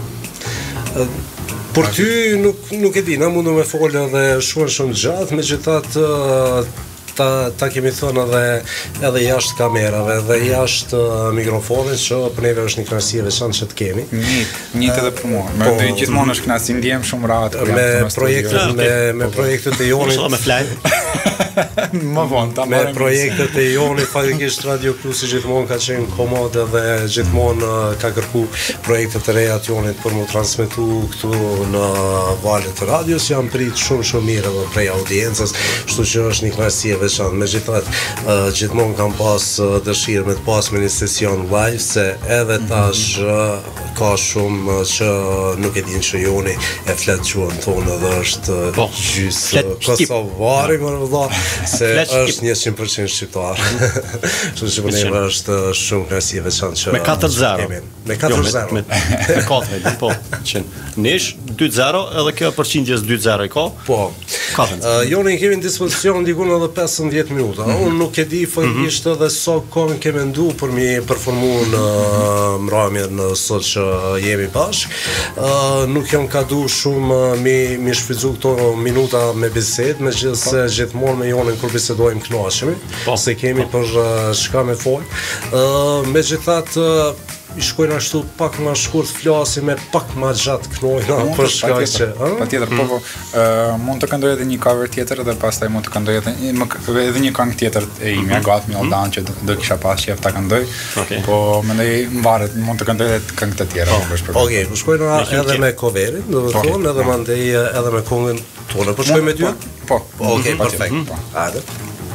B: por ty nuk e di, na mundu me folë edhe shumë gjatë, megjithatë ta kemi thënë edhe jashtë kamerave dhe jashtë mikrofonit që për neve është një kënaqësi e veçantë që të kemi.
C: Njëtë edhe për mua. Me gjithmonë është kënaqësi, ndjem shumë rahat
B: me projektet e Jonit.
D: Me flaj.
C: Më vonë ta
B: me projektet e Jonit, faktikisht Radio Plusi gjithmonë ka qenë komod dhe gjithmonë ka kërku projektet e reja të Jonit për mu transmetu këtu në valët të radios, janë prit shumë mirë edhe prej audiencës, kështu që është një kënaqësi veçantë. Megjithatë gjithmonë kam pas dëshirë me të pas me një sesion live, se edhe tash ka shumë që nuk e din që Joni e flet gjuhën tonë dhe është gjysë kosovari më vëlla, se është 100% shqiptar. Kështu që për neve është shumë kënaqësi e veçantë që
D: me 4-0.
B: Me 4-0.
D: Me 4, po. Nesh 2-0 edhe kjo përqindjes 2-0 ka.
B: Po. Joni kemi në dispozicion diku edhe 15 minuta. Unë nuk e di faktikisht edhe sa kohë kemë mendu për mi performu në mramjen sot që jemi bashk. Nuk jam ka du shumë mi shfrytzu këto minuta me bisedë, megjithëse gjithmonë me Jonin kur bisedojmë kënaqemi, se kemi për çka me fol. Megjithatë I shkojnë ashtu pak më shkurt flasim me pak më gjatë knojna për shkak që
C: patjetër po mund të këndoj edhe një cover tjetër dhe pastaj mund të këndoj edhe një këngë tjetër e imja Got Me All Down që do kisha pas qejf ta këndoj. Po mendoj mvaret mund të këndoj edhe këngë të tjera.
B: Okej, po shkojnë edhe me coverin, do të thonë edhe mandej edhe me këngën tonë. Po shkojmë me ty?
C: Po.
B: Okej, perfekt. Hajde.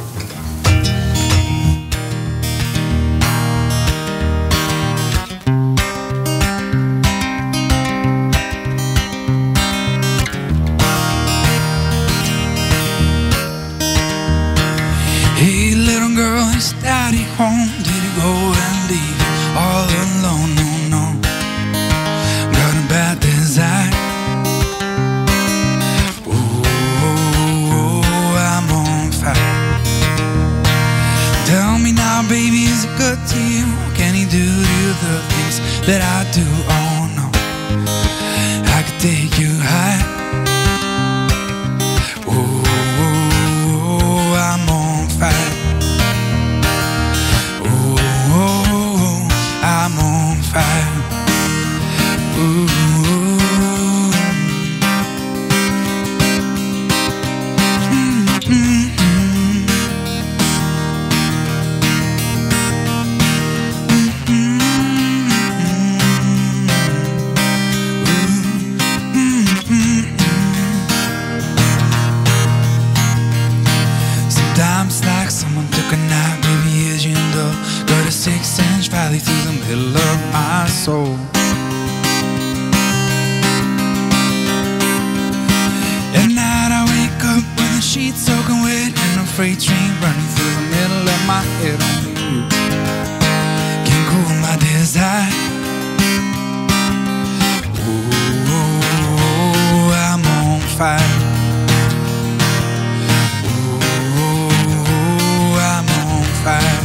E: Home, did he go and leave you all alone? No, got a bad desire. Ooh, I'm on fire. Tell me now, baby, is it good to you? Can he do the things that I do? Oh no, I could take you high. Ooh, I'm on fire. I'm on fire. Ooh. Sometimes like someone took a knife, baby, as you know, got a 6-inch valley through the middle of my soul. At night I wake up with the sheets soaking wet and a freight train running through the middle of my head. Only you can cool my desire. Ooh, I'm on fire. Ooh, I'm on fire.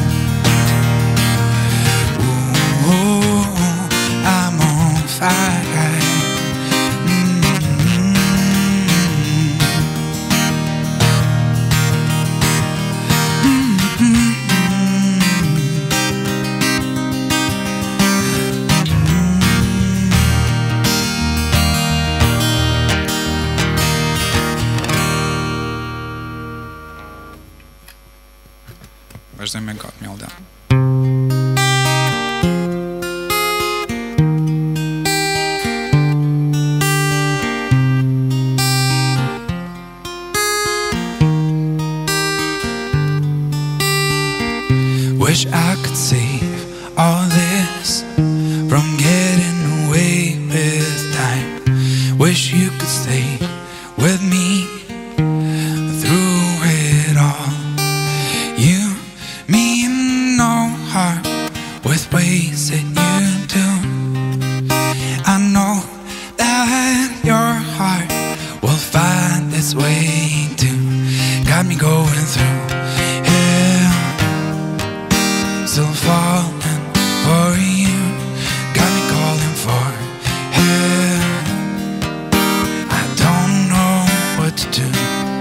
E: I'm on fire. Vazhdojmë me Got Me All Down. Wish I could save all this from getting away. wish you could stay with me through it all. You mean no harm with ways that you do. I know that your heart will find its way to. Got me going through hell, still falling for you. Got me calling for help. I don't know what to do.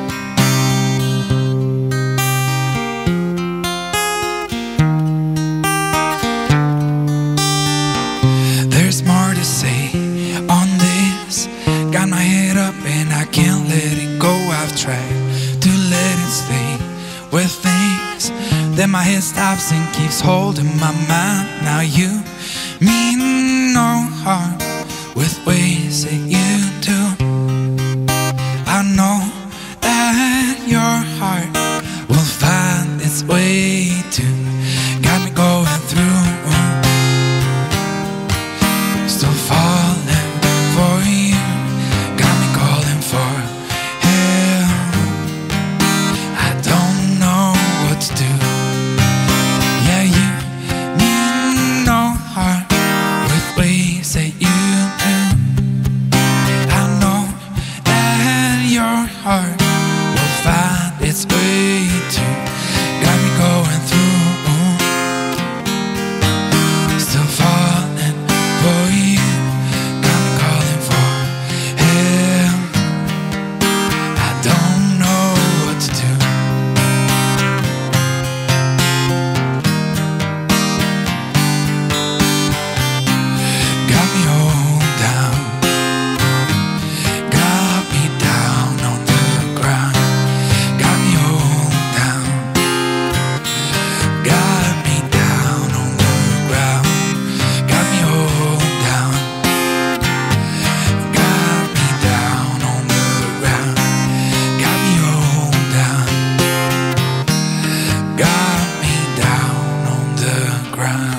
E: There's more to say on this. Got my head up and I can't let it go. I've tried to let it stay with things. Then my head stops and keeps holding my mind. Now you mean no harm with ways that you do. I know that your heart will find its way to. Got me going through, still falling for you. Got me calling for help. I don't know what to do. Yeah, you mean no harm with ways that you do. I know that your heart will find its way to. Got me going through, still falling for you. Got me calling for help. I don't know what to do. Got me all down. Got me down on the ground. Got me all down. Got me down on the ground. Got me all down. Got me down on the ground. Got me all down. Got me down on the ground.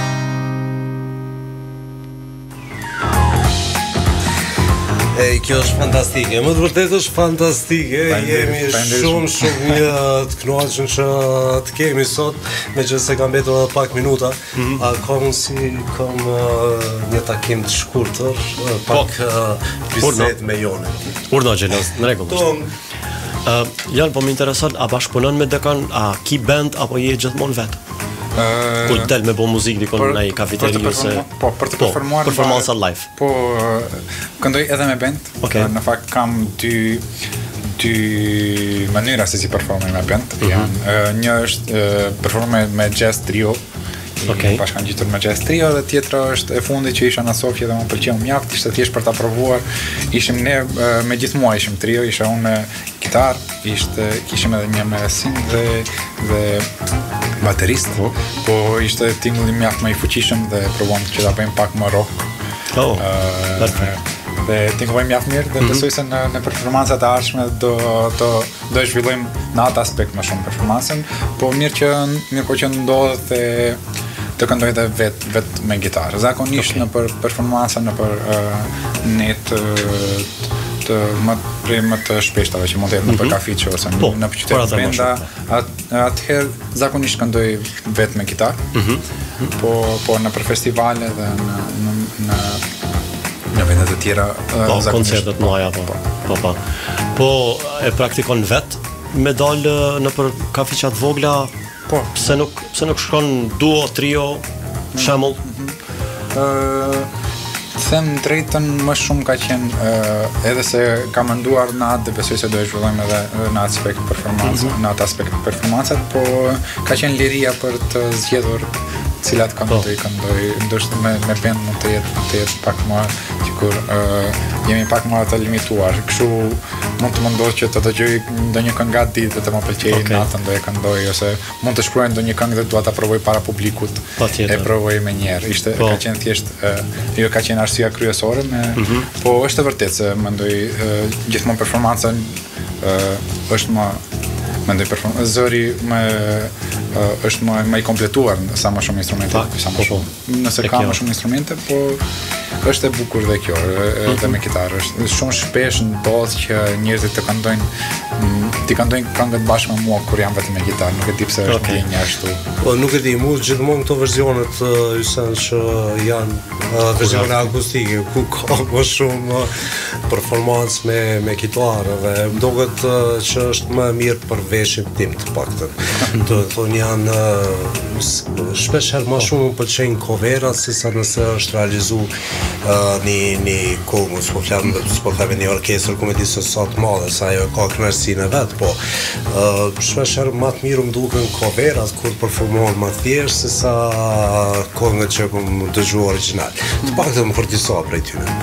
B: Kjo është fantastike, më të vërtet është fantastike. Jemi shumë një të kënaqur që të kemi sot, megjithëse ka mbetur edhe pak minuta. A kam një takim të shkurtër, pak bisedë me Jonin.
D: Urna Xheloz, në rregull. Jan, po më intereson, a bashkëpunon me dikon, a ki band apo je gjithmonë vetë? Kur del me bo muzikë dikon në i kafeteri ose...
C: Po, për të performuar...
D: Performansa live.
C: Po, këndoj edhe me band. Në fakt kam dy mënyra se si performoj me band. Një është performoj me jazz trio. Bashkan gjitur me jazz trio, dhe tjetra është e fundi që isha në Sofje dhe më pëlqeu mjaft, ishte thjesht për ta provuar. Ishim ne me gjithë mua ishim trio, isha unë me gitar, kishim edhe një me sing dhe baterist, po ishte tingulli mjaft më i fuqishëm dhe provon që ta bëjmë pak më rock. Dhe tingullim mjaft mirë dhe besoj se në performancat e ardhshme do e zhvillojmë në atë aspekt më shumë performancën, po mirë po që ndodhet të këndoj dhe vetë me gitarë. Zakonisht në për performanca në për net më të shpeshtave që mund të jetë në për kafiqe ose në për qytetë brenda, atëherë zakonisht këndoj vetë me gitarë, po në për festivale dhe në vendet e tjera
D: koncertet mëdha po. Po e praktikon vetë me dalë në për kafiqat vogla? Po. Pse nuk shkon duo, trio, shembull?
C: Them drejtën më shumë ka qenë edhe se ka menduar në atë dhe besoj se do e zhvillojmë edhe në atë aspekt performancat, po ka qenë liria për të zgjedhur cilat këndoj, ndoshta me band mund të jetë pak më sikur jemi pak më të limituar. Kështu mund të ndodhë që të dëgjoj ndonjë këngë nga ditë dhe të më pëlqejë natën do e këndoj, ose mund të shkruaj ndonjë këngë dhe dua ta provoj para publikut. E provoj më një herë. Ka qenë thjesht jo ka qenë arsyeja kryesore po është e vërtetë se mendoj gjithmonë performanca është më mendoj zëri është më i kompletuar sa më shumë instrumente, sa më shumë. Nëse ka më shumë instrumente, po është e bukur dhe kjo, edhe me kitarë. Është shumë shpesh në botë që njerëzit të këndojnë këngët bashkë me mua kur jam vetëm me gitarë, nuk e di pse është ndjenja ashtu.
B: Po nuk e di, mu gjithmonë këto verzionet ysen që janë verzione akustike, ku ka më shumë performancë me kitarë dhe më duket që është më mirë për veshin tim të paktën. Do të thonë janë shpesh herë më shumë më pëlqejnë coverat sesa nëse është realizuar një këngë, s'po them një orkestër ku me di se sa të madhe, sa ajo ka kënaqësinë e vet, po shpesh herë më të mirë më duken coverat kur performohen më thjesht sesa këngët që kum dëgjuar origjinal. Të paktën për disa prej tyre.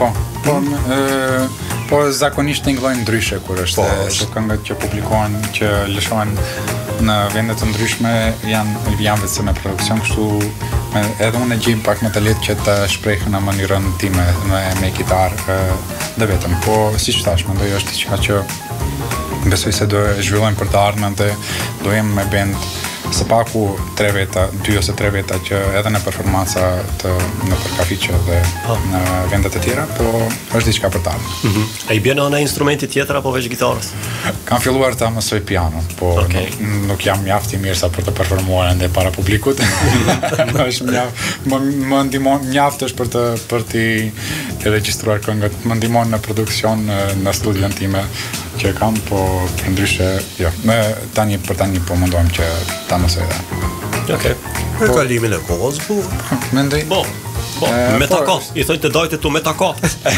C: Po zakonisht tingëllojnë ndryshe kur është se këngët që publikohen, që lëshohen në vende të ndryshme janë vetëm me produksion, kështu edhe unë e gjej pak më të lehtë që të shprehen në mënyrën time me kitarë dhe vetëm. Po siç thash, mendoj është diçka që besoj se do e zhvillojmë për të ardhmen dhe do jem me band së paku 2 ose 3 veta që edhe në performanca në përkafiqe dhe në vendet e tjera, po është diçka për të ardhmen.
D: A i bjen në instrumenti tjetër apo veç gitarës?
C: Kam filluar ta mësoj piano, po nuk jam mjaft i mirë sa për të performuar ende para publikut. Më ndihmon mjaft është për të regjistruar këngët, më ndihmon në produksion në studion time që kam, po përndryshe jo. Për tani po mundohem që ta mësoj dhe.
B: Për kalimin e kohës, po.
C: Mendoj.
D: Me taka, i thojnë të dajte tu me taka.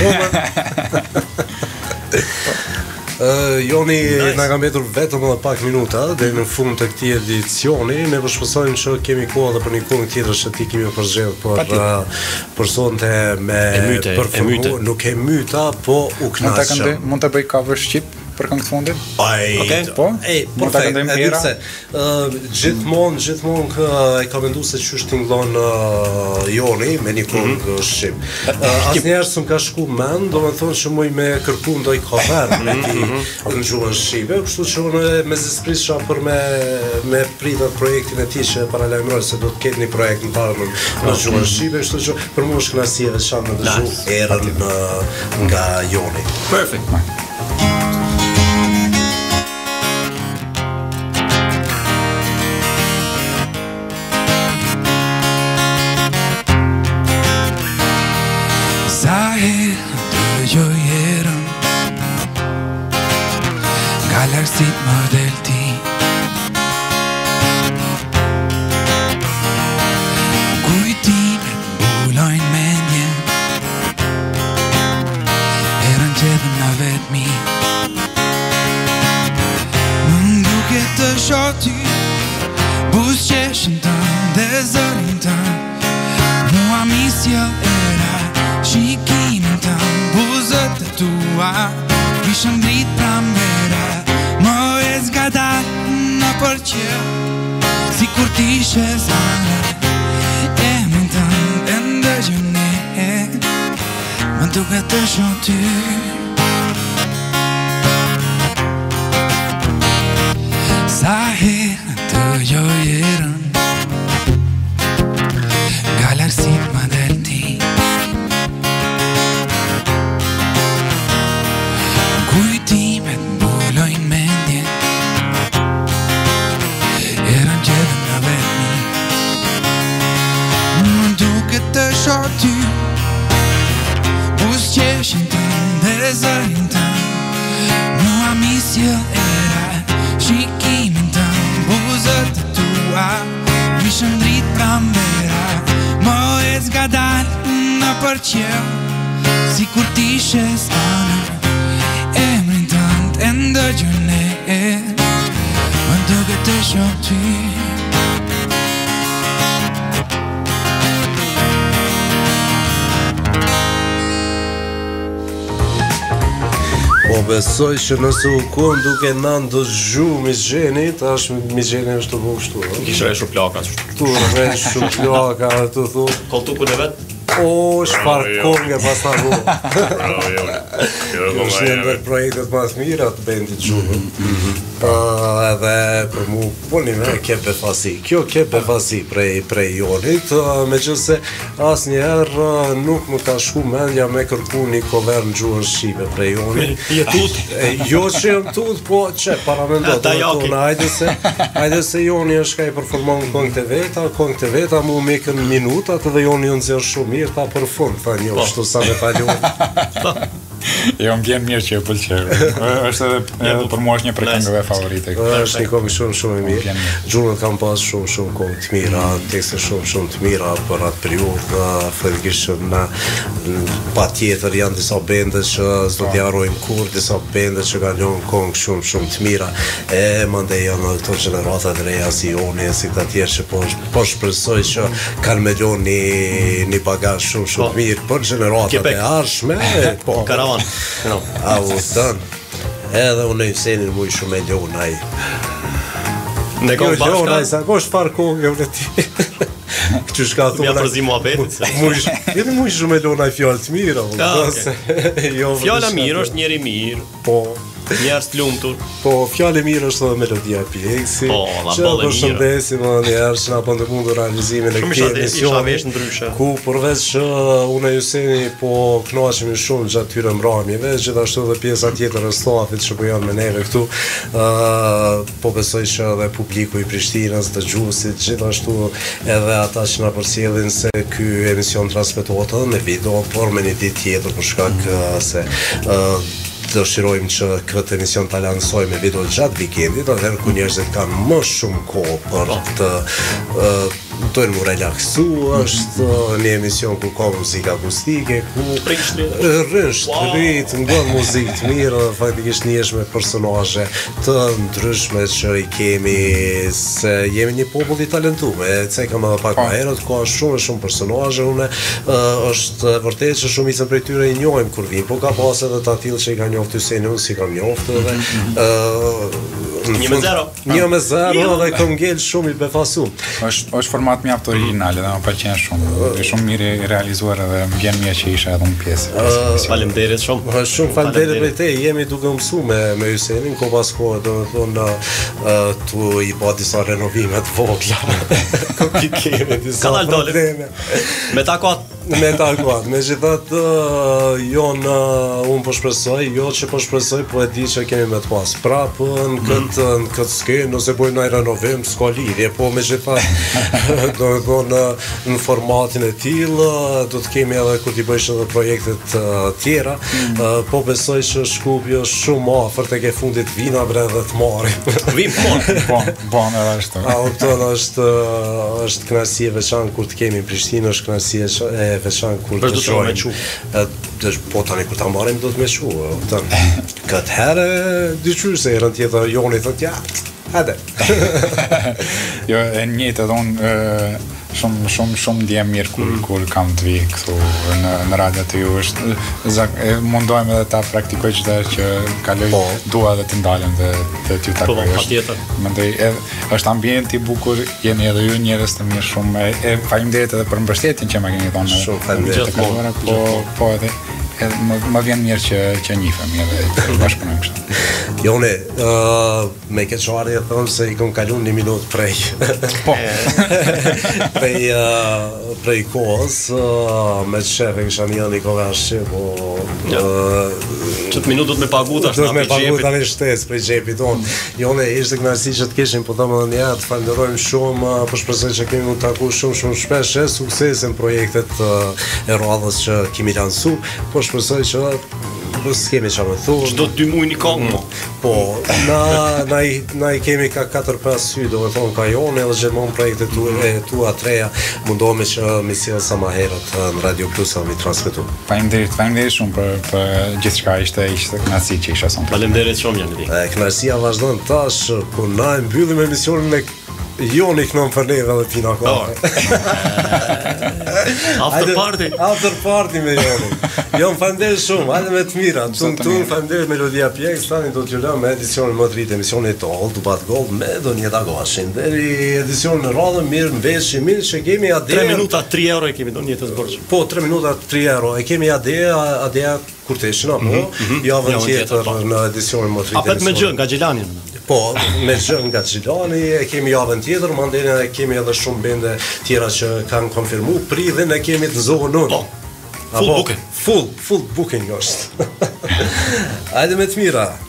B: Joni na ka mbetur vetëm edhe pak minuta deri në fund të këtij edicioni. Ne po shpresojmë që kemi kohë edhe për një këngë tjetër që ti kemi përzgjedhur për sonte me performuar, nuk e myta, po u kënaqem.
C: Mund ta bëj cover shqip për këngë të fundit?
B: Po. Mund ta këndojmë era. Gjithmonë e ka menduar se çu shtingllon Joni me një këngë shqip. Asnjëherë s'm ka shku mend, domethënë që muj me kërku ndoj cover me ti në gjuhën shqipe, kështu që unë me zesprisha për me pritat projektin e tij që paralajmëroj se do të ketë një projekt në parë në gjuhën shqipe, kështu që për mua është kënaqësi e veçantë të dëgjoj erën nga Joni.
D: Perfect.
E: Galaxit më del ti Kujtimet mbulojnë mendjen Erën qedhëm na vetmi Më nduket të shoh ty Buzëqeshën tënë dhe zërin tënë Mua misjell era Shikimin tënë Buzët e tua Vishëm drit pramvera Më e zgadar në përqel Si kur t'ishe zane Emrin tënd e ndëgjone Më duket të shoh ty Sa herë të gjoj erën Galaksit më del ti Kujtimet mbulojnë mendjen Erën qedhëm në vetmi Më duket të shoh ty Buzëqeshën tënë dhe zërin tënë Mua misjell era Shikimin tënë Buzët e tua Vishëm drit pramvera Më e zgadal në përqel Si kur t'ishe zane Emrin tënd e ndëgjone Më duket të shoh ty
B: Po besoj që nëse u kon duke na ndëgju Mizgjeni, tash Mizgjeni është të bëu kështu.
D: Kisha e plaka.
B: Tu rresh plaka, të thu.
D: Koltukun e vet.
B: O, çfarë këngë pas ta vu. Është një ndër projektet më të mira të bendit Xhumë. Edhe për mu puni me ke befasi. Kjo ke befasi prej Jonit, megjithëse asnjëherë nuk më ka shku mendja me kërku një cover në gjuhën shqipe prej Jonit.
D: Je tut?
B: Jo që jam tut, po që para mendoj. Hajde se Joni është ka i performon këngët e veta, mu mekën minutat dhe Joni ju nxjerr shumë mirë, ta për fund, tha një ashtu sa me talon.
C: Jo, më vjen mirë që e pëlqej. Është edhe për mua është një prej këngëve favorite.
B: Është një këngë shumë e mirë. Gjunët kam pas shumë këngë të mira, tekste shumë të mira për atë periudhë, faktikisht patjetër janë disa bende që s'do t'i harrojmë kur, disa bende që kanë lënë këngë shumë të mira. Mandej janë këto gjenerata të reja si Joni, si të tjerë që po shpresoj që kanë me lënë një bagazh shumë të mirë për gjeneratat e ardhshme. A u thënë, edhe unë e Hüsenin mu i shumë e ljonaj.
D: Ne kom bashka?
B: Ljonaj, sa ko shfar kohë e ti. Që shka thunë...
D: Mja përzi mua betit.
B: Jetë mu i shumë e ljonaj fjallë të mirë.
D: Fjalla mirë është njeri mirë.
B: Po.
D: Njerës të lumtur.
B: Po, fjallë mirë është edhe melodia Pjekësi.
D: Po, la bolle mirë.
B: Që përshëndesim edhe njerë që nga pëndë mundur realizimin e këti emisioni. Ku përveç që unë e Hüseni po knaqemi shumë gjatë tyre mramjeve, gjithashtu edhe pjesa tjetër e stafit që po janë me neve këtu. Po besoj që edhe publiku i Prishtinës, dëgjuesit, gjithashtu edhe ata që na përcjellin se ky emision transmetohet edhe me video, por me një ditë tjetër për shkak se dëshirojmë që këtë emision ta lansojmë me video gjatë vikendit, edhe ku njerëzit kanë më shumë kohë për të dojnë mu relaksu, është një emision ku ka muzikë akustike, ku rrën shtrit, ngon muzikë të mirë, dhe faktikisht njesh me personazhe të ndryshme që i kemi, se jemi një popull i talentuar. Cekam edhe pak më herët, ka shumë personazhe, është vërtet që shumicën prej tyre i njohim kur vijnë, po ka pas edhe të tillë që i ka njoftë Hüseni, unë si kam njoftë edhe 1-0 dhe kom ngel shumë i befasum.
C: Është format mjaft origjinal dhe më pëlqen shumë. Është shumë mirë i realizuar dhe më vjen mirë që isha edhe një pjesë.
D: Faleminderit shumë.
B: Shumë faleminderit për te. Jemi duke mësuar me Hüsenin, ko pas kohë domethënë tu i bë disa renovime të vogla. Ku kemi disa probleme.
D: Me takat.
B: Megjithatë unë po shpresoj, jo që po shpresoj, po e di që kemi me të pas. Prapë në këtë skenë, nëse bojnë nëjë renovim, s'ka lidhje, po megjithatë do të thonë në formatin e tillë, do të kemi edhe kur t'i bëjsh edhe projektet tjera, po besoj që Shkupi është shumë afër tek e fundit vinabre dhe të marrim.
D: Vim marr.
C: Po, edhe ashtu.
B: Është kënaqësi e veçantë kur të kemi në Prishtinë, është kënaqësi e veçantë kur të shohim. Po tani kur ta marrim do të më shu. Këtë herë dyqyr se herën tjetër Joni thotë ja, hajde.
C: Jo, e njëjtë edhe unë shumë ndjem mirë kur kam të vi këtu në radio të ju. Mundohem edhe ta praktikoj çdo që kaloj dua dhe të ndalem dhe t'ju takoj. Mendoj është ambienti i bukur, jeni edhe ju njerëz të mirë shumë. Faleminderit edhe për mbështetjen që më keni dhënë.
B: Shumë faleminderit.
C: Po edhe më vjen mirë që njifemi edhe të bashkëpunojmë kështu.
B: Jone, me këtë çfarë e thon se i kam kaluar 1 minutë prej.
C: Po.
B: prej kohës, me shefe kisha një kovash, po
D: çet minutë do të më pagutash
B: na prej xhepit. Tani shtesë prej xhepit ton. Jone, ishte kënaqësi që të kishim, po domethënë ja të falenderojmë shumë, po shpresoj që kemi mund të takuar shumë shpesh, suksese në projektet e radhës që kemi lansu, po shpresoj që s'kemi që me thunë.
D: Çdo 2 muaj një këngë.
B: Po, na i kemi ka 4-5 sy, do me thonë ka Joni edhe gjithmonë projekte tua treja, mundohemi që mi sjell sa më herët në Radio Plus mi transmetu.
C: Faleminderit shumë për gjithçka, ishte kënaqësi që isha sonte.
D: Faleminderit shumë Jani.
B: Kënaqësia vazhdon tash ku na e mbyllim emisionin e Joni kënon për neve dhe pina kafe. After party me Joni. Jon faleminderit shumë, hajde me të mira. Tun faleminderit Melodia Pjekës, tani do t'ju lëm me edicionin më të ri të emisionit të All Dubat Gold me Donjeta Gashin. Deri edicionin në radhë mirë mbeshje, mirë që kemi ade
D: 3 minuta 3 euro e kemi Donjetës borxh.
B: Po 3 minuta 3 euro. E kemi ade Kurteshin apo javën tjetër në edicionin më të ri të emisionit.
D: Apet me gjë nga Xhelani.
B: Po, me gjë nga Xhilani, e kemi javën tjetër, mandena e kemi edhe shumë bende tjera që kanë konfirmu, pridhin e kemi të zonë unë.
D: Full booking.
B: Full booking është. Hajde me të mira.